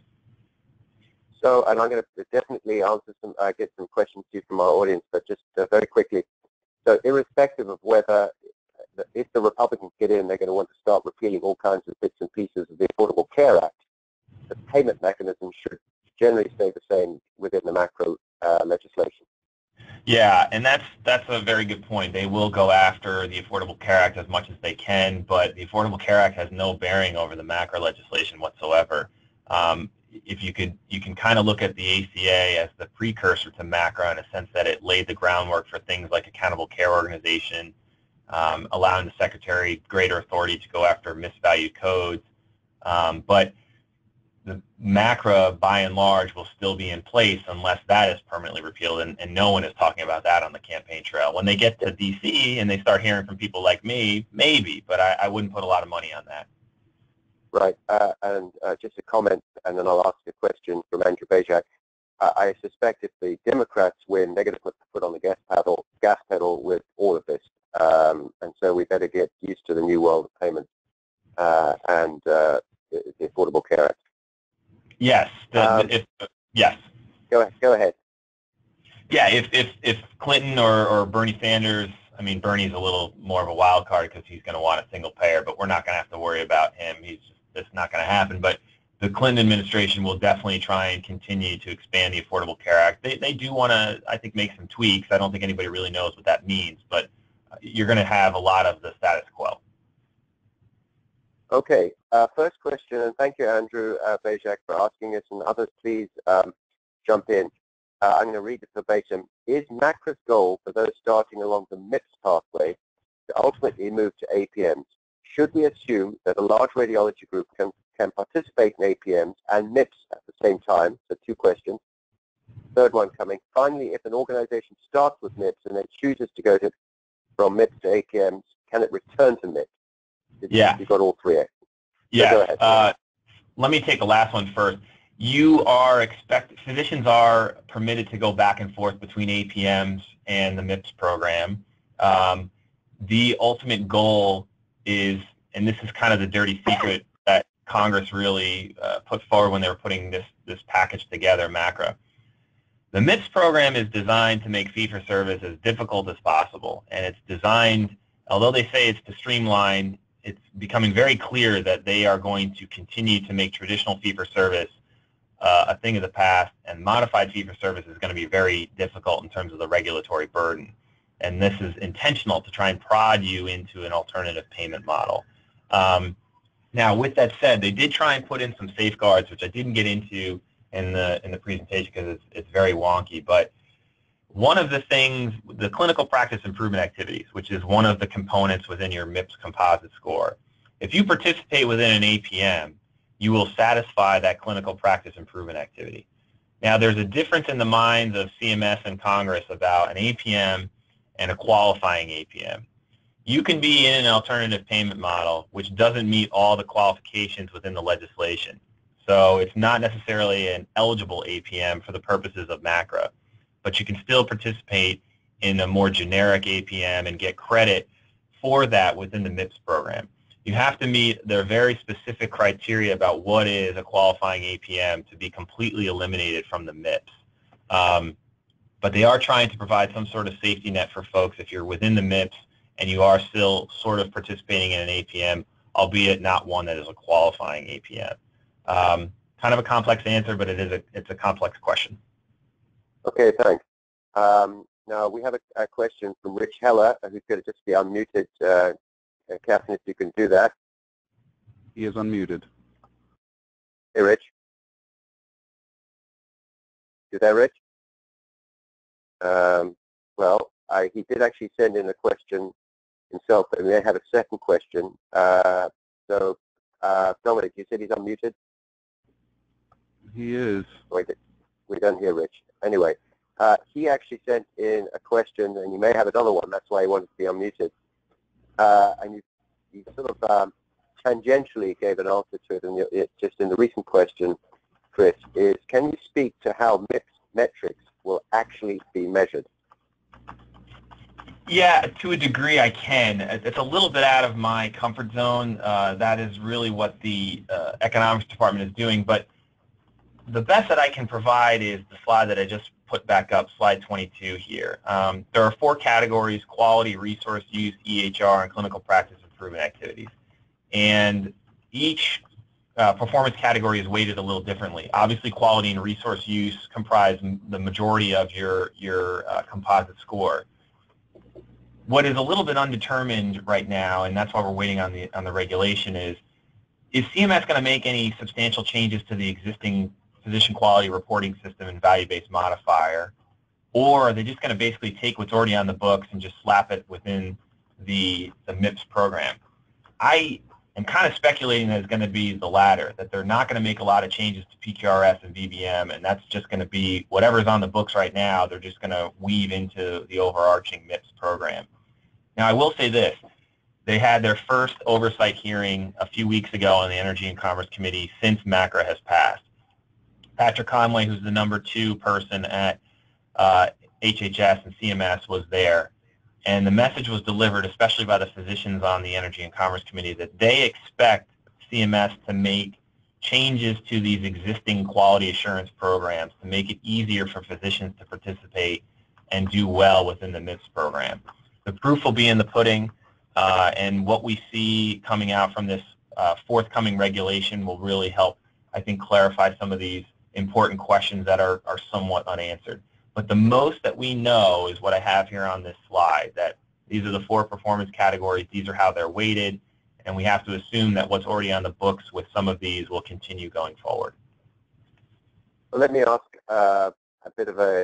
So, and I'm going to definitely answer some, uh, get some questions to you from our audience, but just uh, very quickly. So, irrespective of whether, if the Republicans get in, they're going to want to start repealing all kinds of bits and pieces of the Affordable Care Act. The payment mechanism should generally stay the same within the MACRA uh, legislation. Yeah, and that's that's a very good point. They will go after the Affordable Care Act as much as they can, but the Affordable Care Act has no bearing over the MACRA legislation whatsoever. Um, if you could, you can kind of look at the A C A as the precursor to MACRA in a sense that it laid the groundwork for things like accountable care organization, um, allowing the Secretary greater authority to go after misvalued codes. Um, but the MACRA, by and large, will still be in place unless that is permanently repealed, and, and no one is talking about that on the campaign trail. When they get to D C and they start hearing from people like me, maybe, but I, I wouldn't put a lot of money on that. Right, uh, and uh, just a comment, and then I'll ask a question from Andrew Bajak. Uh, I suspect if the Democrats win, they're going to put the foot on the gas pedal, gas pedal with all of this, um, and so we better get used to the new world of payments uh, and uh, the, the Affordable Care Act. Yes. The, um, the, if, yes. Go ahead. Go ahead. Yeah. If if if Clinton or, or Bernie Sanders, I mean Bernie's a little more of a wild card because he's going to want a single payer, but we're not going to have to worry about him. He's just, it's not going to happen. But the Clinton administration will definitely try and continue to expand the Affordable Care Act. They they do want to, I think, make some tweaks. I don't think anybody really knows what that means, but you're going to have a lot of the status quo. Okay, uh, first question, and thank you, Andrew uh, Bajak, for asking us, and others, please um, jump in. Uh, I'm going to read it verbatim. Is MACRA's goal for those starting along the M I P S pathway to ultimately move to A P Ms? Should we assume that a large radiology group can, can participate in A P Ms and M I P S at the same time? So two questions. Third one coming. Finally, if an organization starts with M I P S and then chooses to go to, from M I P S to A P Ms, can it return to M I P S? Yeah. You got all three. So yeah. Go ahead. Uh, let me take the last one first. You are expect physicians are permitted to go back and forth between A P Ms and the M I P S program. Um, the ultimate goal is, and this is kind of the dirty secret that Congress really uh, put forward when they were putting this this package together, MACRA. The M I P S program is designed to make fee-for-service as difficult as possible, and it's designed, although they say it's to streamline, it's becoming very clear that they are going to continue to make traditional fee-for-service uh, a thing of the past, and modified fee-for-service is going to be very difficult in terms of the regulatory burden. And this is intentional to try and prod you into an alternative payment model. Um, now, with that said, they did try and put in some safeguards, which I didn't get into in the in the presentation because it's, it's very wonky. But one of the things, the clinical practice improvement activities, which is one of the components within your M I P S composite score, if you participate within an A P M, you will satisfy that clinical practice improvement activity. Now, there's a difference in the minds of C M S and Congress about an A P M and a qualifying A P M. You can be in an alternative payment model which doesn't meet all the qualifications within the legislation. So it's not necessarily an eligible A P M for the purposes of MACRA, but you can still participate in a more generic A P M and get credit for that within the M I P S program. You have to meet their very specific criteria about what is a qualifying A P M to be completely eliminated from the M I P S. Um, but they are trying to provide some sort of safety net for folks if you're within the M I P S and you are still sort of participating in an A P M, albeit not one that is a qualifying A P M. Um, kind of a complex answer, but it is a, it's a complex question. Okay, thanks. Um, now we have a, a question from Rich Heller, who's going to just be unmuted. Uh, Catherine, if you can do that. He is unmuted. Hey, Rich. You there, Rich? Um, well, I, he did actually send in a question himself, but we may have a second question. Uh, so, uh, Dominic, you said he's unmuted? He is. Wait, we don't hear Rich. Anyway, uh, he actually sent in a question, and you may have another one, that's why he wanted to be unmuted. Uh, and you, you sort of um, tangentially gave an answer to it, and it, just in the recent question, Chris, is can you speak to how M I P S metrics will actually be measured? Yeah, to a degree I can. It's a little bit out of my comfort zone. Uh, that is really what the uh, economics department is doing, but the best that I can provide is the slide that I just put back up, slide twenty-two here. Um, there are four categories: quality, resource use, E H R, and clinical practice improvement activities. And each uh, performance category is weighted a little differently. Obviously, quality and resource use comprise the majority of your, your uh, composite score. What is a little bit undetermined right now, and that's why we're waiting on the, on the regulation, is is C M S going to make any substantial changes to the existing physician quality reporting system and value-based modifier, or are they just going to basically take what's already on the books and just slap it within the, the M I P S program? I am kind of speculating that it's going to be the latter, that they're not going to make a lot of changes to P Q R S and V B M, and that's just going to be whatever's on the books right now, they're just going to weave into the overarching M I P S program. Now, I will say this. They had their first oversight hearing a few weeks ago on the Energy and Commerce Committee since MACRA has passed. Patrick Conway, who's the number two person at uh, H H S and C M S, was there. And the message was delivered, especially by the physicians on the Energy and Commerce Committee, that they expect C M S to make changes to these existing quality assurance programs to make it easier for physicians to participate and do well within the M I P S program. The proof will be in the pudding, uh, and what we see coming out from this uh, forthcoming regulation will really help, I think, clarify some of these important questions that are, are somewhat unanswered. But the most that we know is what I have here on this slide, that these are the four performance categories, these are how they're weighted, and we have to assume that what's already on the books with some of these will continue going forward. Well, let me ask uh, a bit of a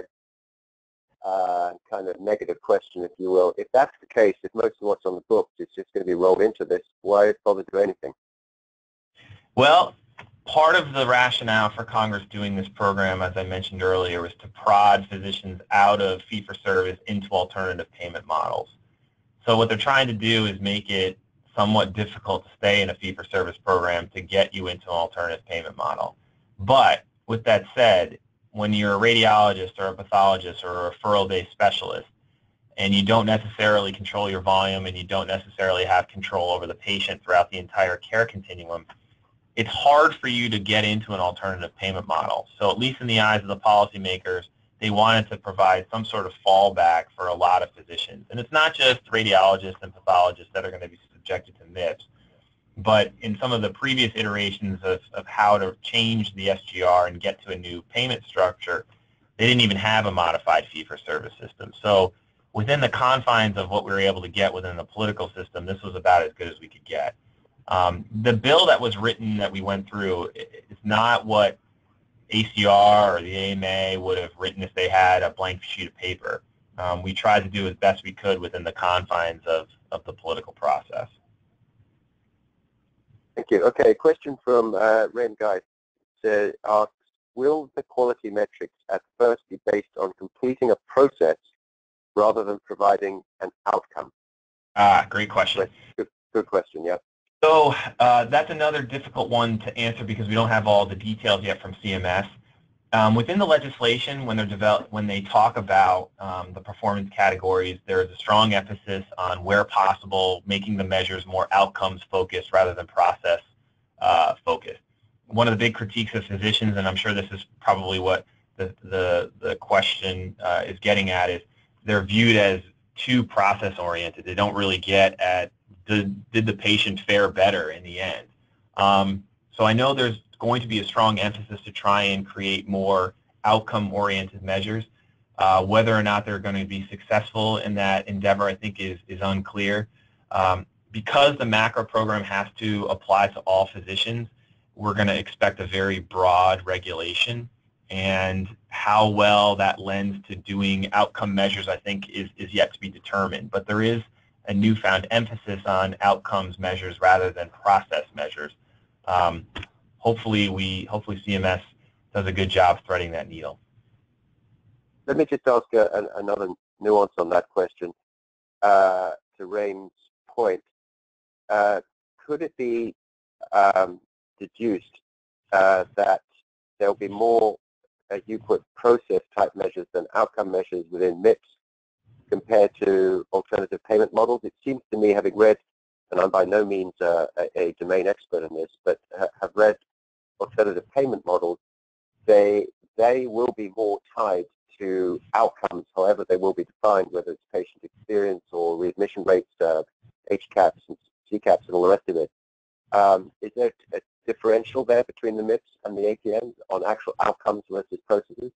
uh, kind of negative question, if you will. If that's the case, if most of what's on the books is just going to be rolled into this, why bother do anything? Well, part of the rationale for Congress doing this program, as I mentioned earlier, was to prod physicians out of fee-for-service into alternative payment models. So what they're trying to do is make it somewhat difficult to stay in a fee-for-service program to get you into an alternative payment model. But with that said, when you're a radiologist or a pathologist or a referral-based specialist, and you don't necessarily control your volume and you don't necessarily have control over the patient throughout the entire care continuum, it's hard for you to get into an alternative payment model. So at least in the eyes of the policymakers, they wanted to provide some sort of fallback for a lot of physicians. And it's not just radiologists and pathologists that are going to be subjected to M I P S, but in some of the previous iterations of, of how to change the S G R and get to a new payment structure, they didn't even have a modified fee-for-service system. So within the confines of what we were able to get within the political system, this was about as good as we could get. Um, the bill that was written that we went through is not what A C R or the A M A would have written if they had a blank sheet of paper. Um, we tried to do as best we could within the confines of, of the political process. Thank you. Okay, question from uh, Ren Guy. Uh, asks, will the quality metrics at first be based on completing a process rather than providing an outcome? Ah, great question. Good, good question, yeah. So uh, that's another difficult one to answer because we don't have all the details yet from C M S. Um, within the legislation, when they're develop, when they talk about um, the performance categories, there is a strong emphasis on, where possible, making the measures more outcomes focused rather than process uh, focused. One of the big critiques of physicians, and I'm sure this is probably what the the, the question uh, is getting at, is they're viewed as too process oriented. They don't really get at Did, did the patient fare better in the end? Um, so I know there's going to be a strong emphasis to try and create more outcome-oriented measures. Uh, whether or not they're going to be successful in that endeavor, I think, is, is unclear. Um, because the MACRA program has to apply to all physicians, we're going to expect a very broad regulation. And how well that lends to doing outcome measures, I think, is, is yet to be determined. But there is a newfound emphasis on outcomes measures rather than process measures. Um, hopefully, we hopefully C M S does a good job threading that needle. let me just ask a, an, another nuance on that question. Uh, to Rain's point, uh, could it be um, deduced uh, that there will be more, as you put, process-type measures than outcome measures within M I P S compared to alternative payment models? It seems to me, having read, and I'm by no means uh, a, a domain expert in this, but ha have read alternative payment models, they, they will be more tied to outcomes, however they will be defined, whether it's patient experience or readmission rates, uh, H CAPs and C CAPs and all the rest of it. Um, is there a differential there between the M I P S and the A P Ms on actual outcomes versus processes?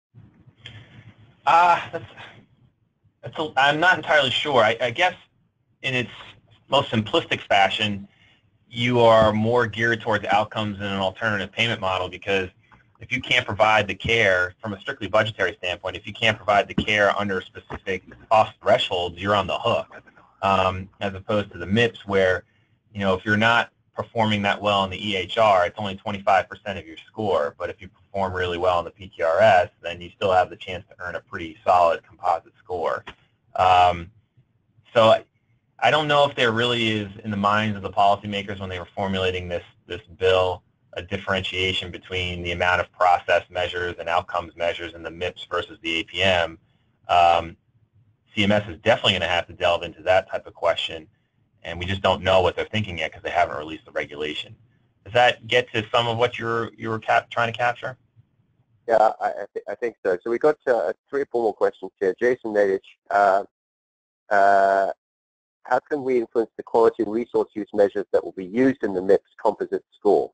Uh, that's, that's a, I'm not entirely sure. I, I guess in its most simplistic fashion, you are more geared towards outcomes in an alternative payment model, because if you can't provide the care from a strictly budgetary standpoint, if you can't provide the care under specific cost thresholds, you're on the hook, um, as opposed to the M I P S where, you know, if you're not performing that well in the E H R, it's only twenty-five percent of your score, but if you perform really well in the P T R S, then you still have the chance to earn a pretty solid composite score. Um, so I, I don't know if there really is, in the minds of the policymakers when they were formulating this, this bill, a differentiation between the amount of process measures and outcomes measures in the M I P S versus the A P M. Um, C M S is definitely going to have to delve into that type of question, and we just don't know what they're thinking yet because they haven't released the regulation. Does that get to some of what you're you were cap trying to capture? Yeah, I, I, th I think so. So we got uh, three or four more questions here. Jason Nadich, uh, uh, how can we influence the quality and resource use measures that will be used in the M I P S composite score?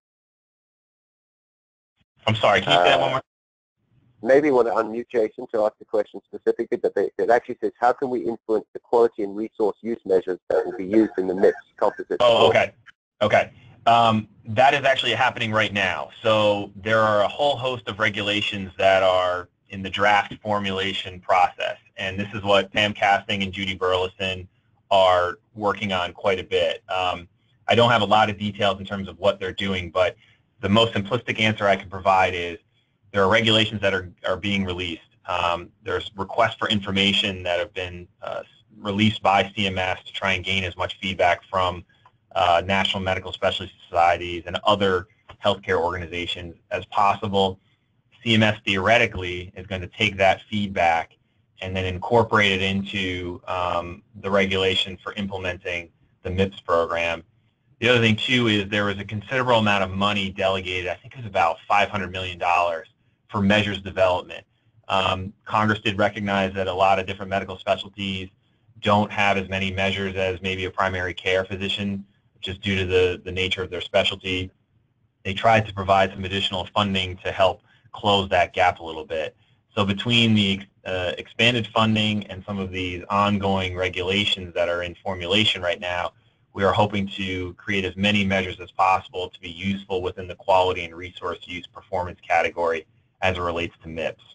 I'm sorry, can you say that one more? Maybe want to unmute Jason to ask the question specifically, but they, it actually says, how can we influence the quality and resource use measures that will be used in the M I P S composite Oh, score? okay. Okay. Um, that is actually happening right now. So there are a whole host of regulations that are in the draft formulation process, and this is what Pam Casting and Judy Burleson are working on quite a bit. Um, I don't have a lot of details in terms of what they're doing, but the most simplistic answer I can provide is there are regulations that are, are being released. Um, there's requests for information that have been uh, released by C M S to try and gain as much feedback from uh, national medical specialty societies and other healthcare organizations as possible. C M S theoretically is going to take that feedback and then incorporate it into um, the regulation for implementing the M I P S program. The other thing, too, is there was a considerable amount of money delegated, I think it was about five hundred million dollars, for measures development. Um, Congress did recognize that a lot of different medical specialties don't have as many measures as maybe a primary care physician, just due to the, the nature of their specialty. They tried to provide some additional funding to help close that gap a little bit. So between the uh, expanded funding and some of these ongoing regulations that are in formulation right now, we are hoping to create as many measures as possible to be useful within the quality and resource use performance category as it relates to M I P S.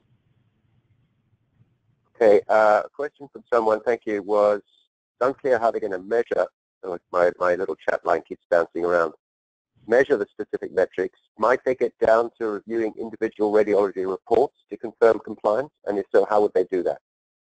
Okay, uh, a question from someone, thank you, was it's unclear how they're going to measure, oh, my, my little chat line keeps bouncing around, measure the specific metrics. Might they get down to reviewing individual radiology reports to confirm compliance? And if so, how would they do that?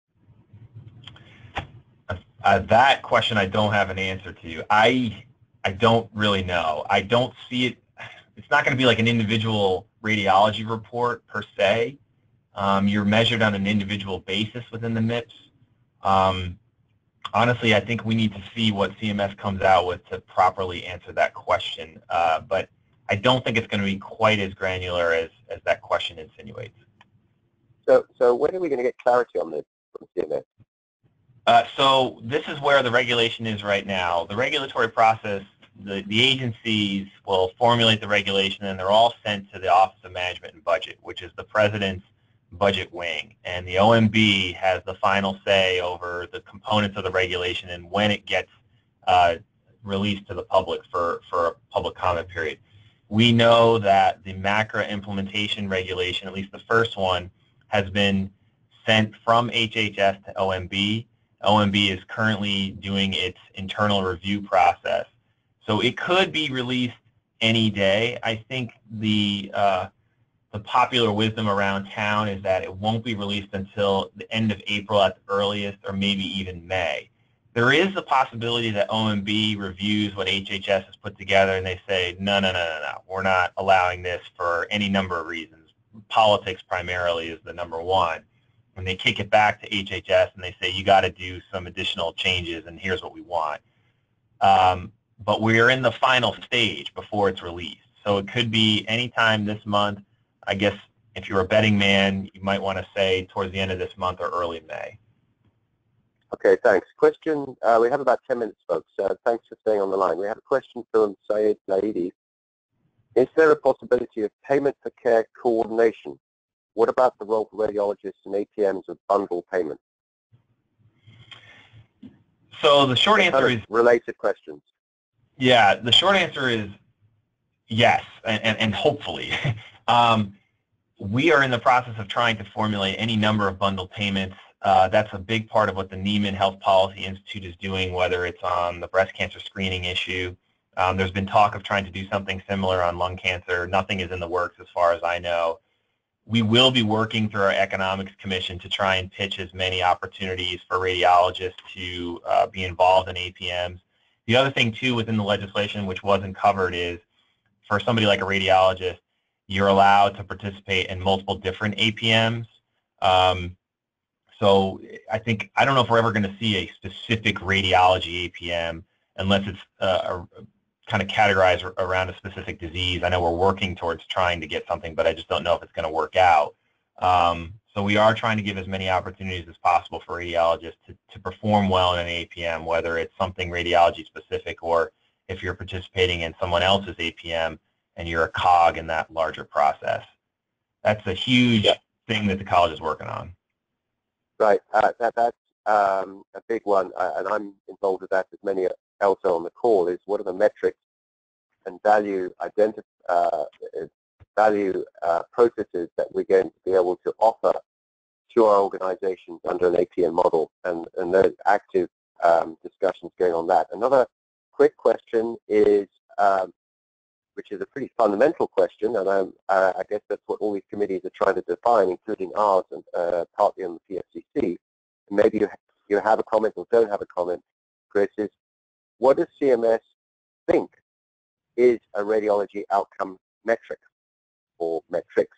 Uh, that question I don't have an answer to you. I, I don't really know. I don't see it. It's not going to be like an individual radiology report per se. Um, you're measured on an individual basis within the M I P S. Um, honestly, I think we need to see what C M S comes out with to properly answer that question. Uh, but I don't think it's going to be quite as granular as, as that question insinuates. So, so when are we going to get clarity on this from C M S? Uh, so this is where the regulation is right now. The regulatory process, the, the agencies will formulate the regulation, and they're all sent to the Office of Management and Budget, which is the President's budget wing. And the O M B has the final say over the components of the regulation and when it gets uh, released to the public for, for a public comment period. We know that the MACRA implementation regulation, at least the first one, has been sent from H H S to O M B. O M B is currently doing its internal review process. So it could be released any day. I think the uh, the popular wisdom around town is that it won't be released until the end of April at the earliest, or maybe even May. There is the possibility that O M B reviews what H H S has put together and they say, no, no, no, no, no, we're not allowing this for any number of reasons. Politics primarily is the number one. When they kick it back to H H S and they say, you got to do some additional changes and here's what we want. Um, but we're in the final stage before it's released. So it could be anytime this month. I guess if you're a betting man, you might want to say towards the end of this month or early May. Okay, thanks. Question, uh, we have about ten minutes, folks. Uh, thanks for staying on the line. We have a question from Syed Zaidi. Is there a possibility of payment for care coordination? What about the role for radiologists and A P Ms of bundle payment? So the short answer kind of is related questions. Yeah, the short answer is yes, and, and, and hopefully. um, we are in the process of trying to formulate any number of bundled payments. Uh, that's a big part of what the Neiman Health Policy Institute is doing, whether it's on the breast cancer screening issue. Um, there's been talk of trying to do something similar on lung cancer. Nothing is in the works as far as I know. We will be working through our Economics Commission to try and pitch as many opportunities for radiologists to uh, be involved in A P Ms. The other thing, too, within the legislation, which wasn't covered, is for somebody like a radiologist, you're allowed to participate in multiple different A P Ms. Um, so I think, I don't know if we're ever going to see a specific radiology A P M unless it's uh, a, kind of categorized around a specific disease. I know we're working towards trying to get something, but I just don't know if it's going to work out. Um, so we are trying to give as many opportunities as possible for radiologists to, to perform well in an A P M, whether it's something radiology specific or if you're participating in someone else's A P M and you're a cog in that larger process. That's a huge yeah. thing that the college is working on. Right, uh, that, that's um, a big one, uh, and I'm involved with that as many else on the call, is what are the metrics and value identif uh, value uh, processes that we're going to be able to offer to our organizations under an A P M model, and, and there's active um, discussions going on that. Another quick question is, um, which is a pretty fundamental question, and I'm, uh, I guess that's what all these committees are trying to define, including ours and uh, partly on the P F C C. Maybe you, you have a comment or don't have a comment, Chris, is what does C M S think is a radiology outcome metric or metrics?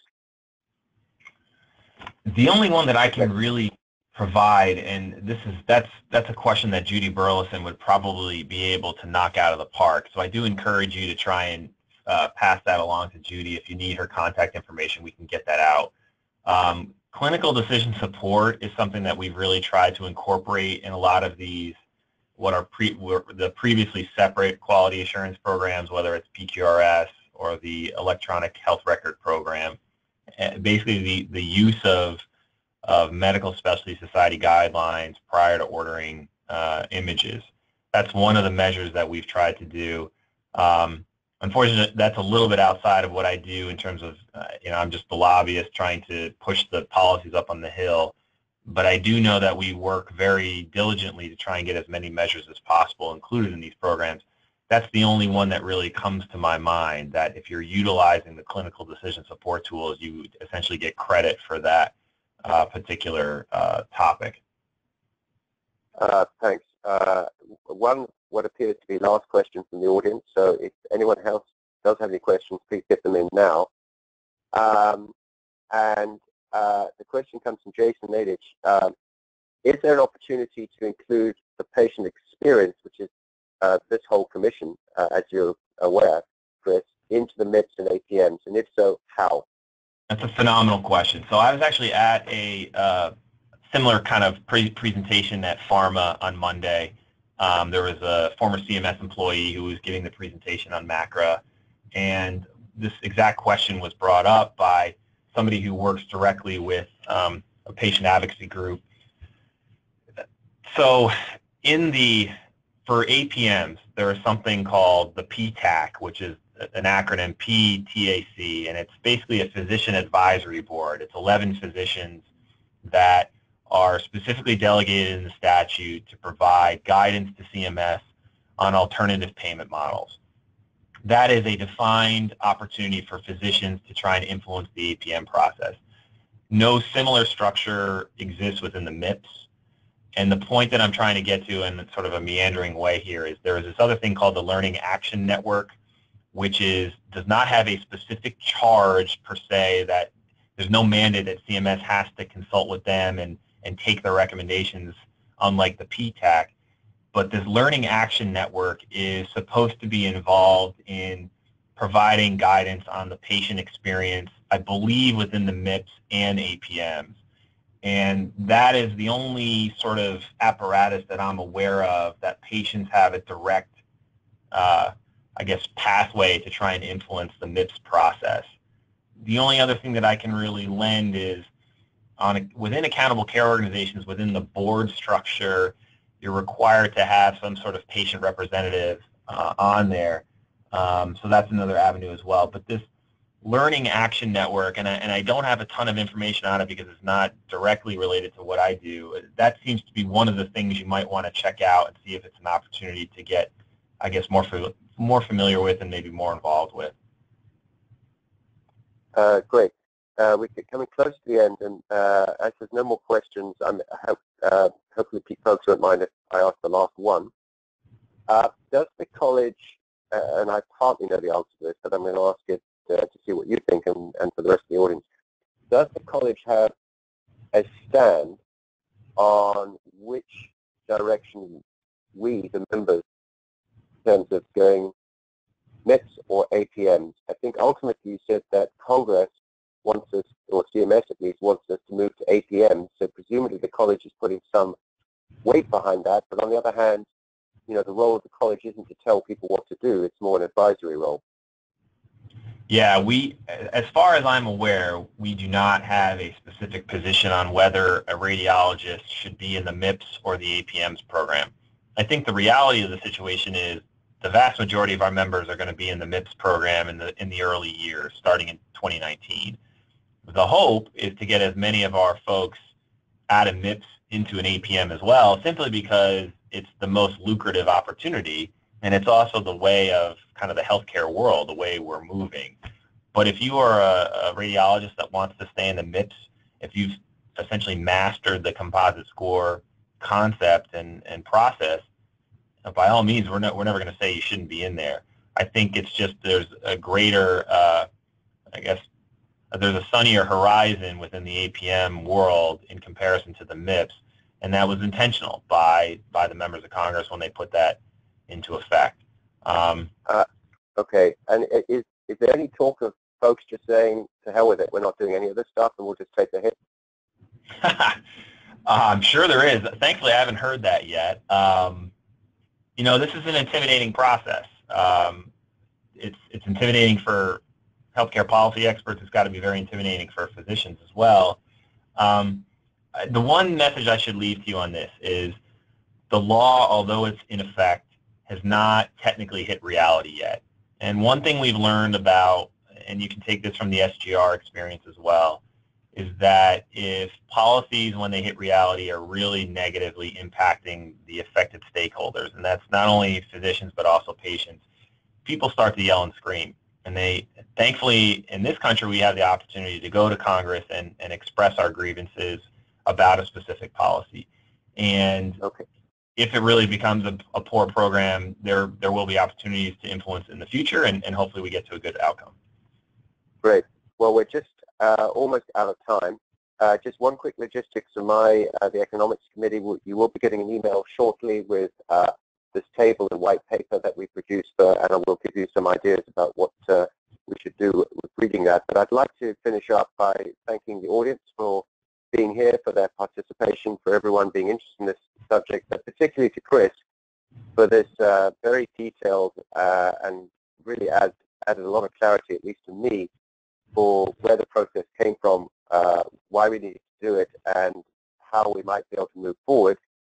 The only one that I can really provide, and this is that's that's a question that Judy Burleson would probably be able to knock out of the park. So I do encourage you to try and uh, pass that along to Judy. If you need her contact information, we can get that out. Um, clinical decision support is something that we've really tried to incorporate in a lot of these what are pre, were the previously separate quality assurance programs, whether it's P Q R S or the electronic health record program. And basically, the, the use of, of medical specialty society guidelines prior to ordering uh, images. That's one of the measures that we've tried to do. Um, unfortunately, that's a little bit outside of what I do in terms of, uh, you know, I'm just the lobbyist trying to push the policies up on the Hill. But I do know that we work very diligently to try and get as many measures as possible included in these programs. That's the only one that really comes to my mind, that if you're utilizing the clinical decision support tools, you essentially get credit for that uh, particular uh, topic. Uh, thanks. Uh, one, what appears to be last question from the audience, so if anyone else does have any questions, please get them in now. Um, and uh, the question comes from Jason Nadich. Um, is there an opportunity to include the patient experience, which is uh, this whole commission, uh, as you're aware, Chris, into the M I P S and A P Ms, and if so, how? That's a phenomenal question. So I was actually at a uh, similar kind of pre presentation at Pharma on Monday. Um, there was a former C M S employee who was giving the presentation on MACRA, and this exact question was brought up by somebody who works directly with um, a patient advocacy group. So in the, for A P Ms, there is something called the P T A C, which is an acronym, P T A C, and it's basically a physician advisory board. It's eleven physicians that are specifically delegated in the statute to provide guidance to C M S on alternative payment models. that is a defined opportunity for physicians to try and influence the A P M process. No similar structure exists within the M I P S. And the point that I'm trying to get to in sort of a meandering way here is there is this other thing called the Learning Action Network, which is does not have a specific charge per se, that there's no mandate that C M S has to consult with them and, and take their recommendations, unlike the P TAC. But this Learning Action Network is supposed to be involved in providing guidance on the patient experience, I believe, within the M I P S and A P Ms. And that is the only sort of apparatus that I'm aware of that patients have a direct, uh, I guess, pathway to try and influence the M I P S process. The only other thing that I can really lend is on a, within accountable care organizations, within the board structure, you're required to have some sort of patient representative uh, on there. Um, so that's another avenue as well. But this Learning Action Network, and I, and I don't have a ton of information on it because it's not directly related to what I do, that seems to be one of the things you might want to check out and see if it's an opportunity to get, I guess, more, more familiar with and maybe more involved with. Uh, great. Uh, we're coming close to the end, and uh, as there's no more questions, I'm, I hope, uh, hopefully folks won't mind if I ask the last one. Uh, does the college, uh, and I partly know the answer to this, but I'm going to ask it uh, to see what you think and, and for the rest of the audience, does the college have a stand on which direction we, the members, in terms of going M I P S or A P Ms? I think ultimately you said that Congress wants us, or C M S at least, wants us to move to A P Ms, so presumably the college is putting some weight behind that, but on the other hand, you know, the role of the college isn't to tell people what to do, it's more an advisory role. Yeah, we, as far as I'm aware, we do not have a specific position on whether a radiologist should be in the M I P S or the A P Ms program. I think the reality of the situation is the vast majority of our members are going to be in the M I P S program in the in the early years, starting in twenty nineteen. The hope is to get as many of our folks out of M I P S into an A P M as well, simply because it's the most lucrative opportunity, and it's also the way of kind of the healthcare world, the way we're moving. But if you are a, a radiologist that wants to stay in the M I P S, if you've essentially mastered the composite score concept and, and process, by all means, we're, not, we're never going to say you shouldn't be in there. I think it's just there's a greater, uh, I guess, there's a sunnier horizon within the A P M world in comparison to the M I P S, and that was intentional by by the members of Congress when they put that into effect. Um, uh, okay, and is, is there any talk of folks just saying, to hell with it, we're not doing any of this stuff and we'll just take the hit? uh, I'm sure there is. Thankfully, I haven't heard that yet. Um, you know, this is an intimidating process. Um, it's, it's intimidating for healthcare policy experts. It's got to be very intimidating for physicians as well. Um, the one message I should leave to you on this is the law, although it's in effect, has not technically hit reality yet. And one thing we've learned about, and you can take this from the S G R experience as well, is that if policies, when they hit reality, are really negatively impacting the affected stakeholders, and that's not only physicians but also patients, people start to yell and scream. And they, thankfully, in this country, we have the opportunity to go to Congress and, and express our grievances about a specific policy. And okay. if it really becomes a, a poor program, there there will be opportunities to influence in the future, and, and hopefully we get to a good outcome. Great. Well, we're just uh, almost out of time. Uh, just one quick logistics from my, uh, the Economics Committee. You will be getting an email shortly with uh, this table and white paper that we produced, for, and I will give you some ideas about what uh, we should do with reading that. But I'd like to finish up by thanking the audience for being here, for their participation, for everyone being interested in this subject, but particularly to Chris for this uh, very detailed uh, and really add, added a lot of clarity, at least to me, for where the process came from, uh, why we needed to do it, and how we might be able to move forward.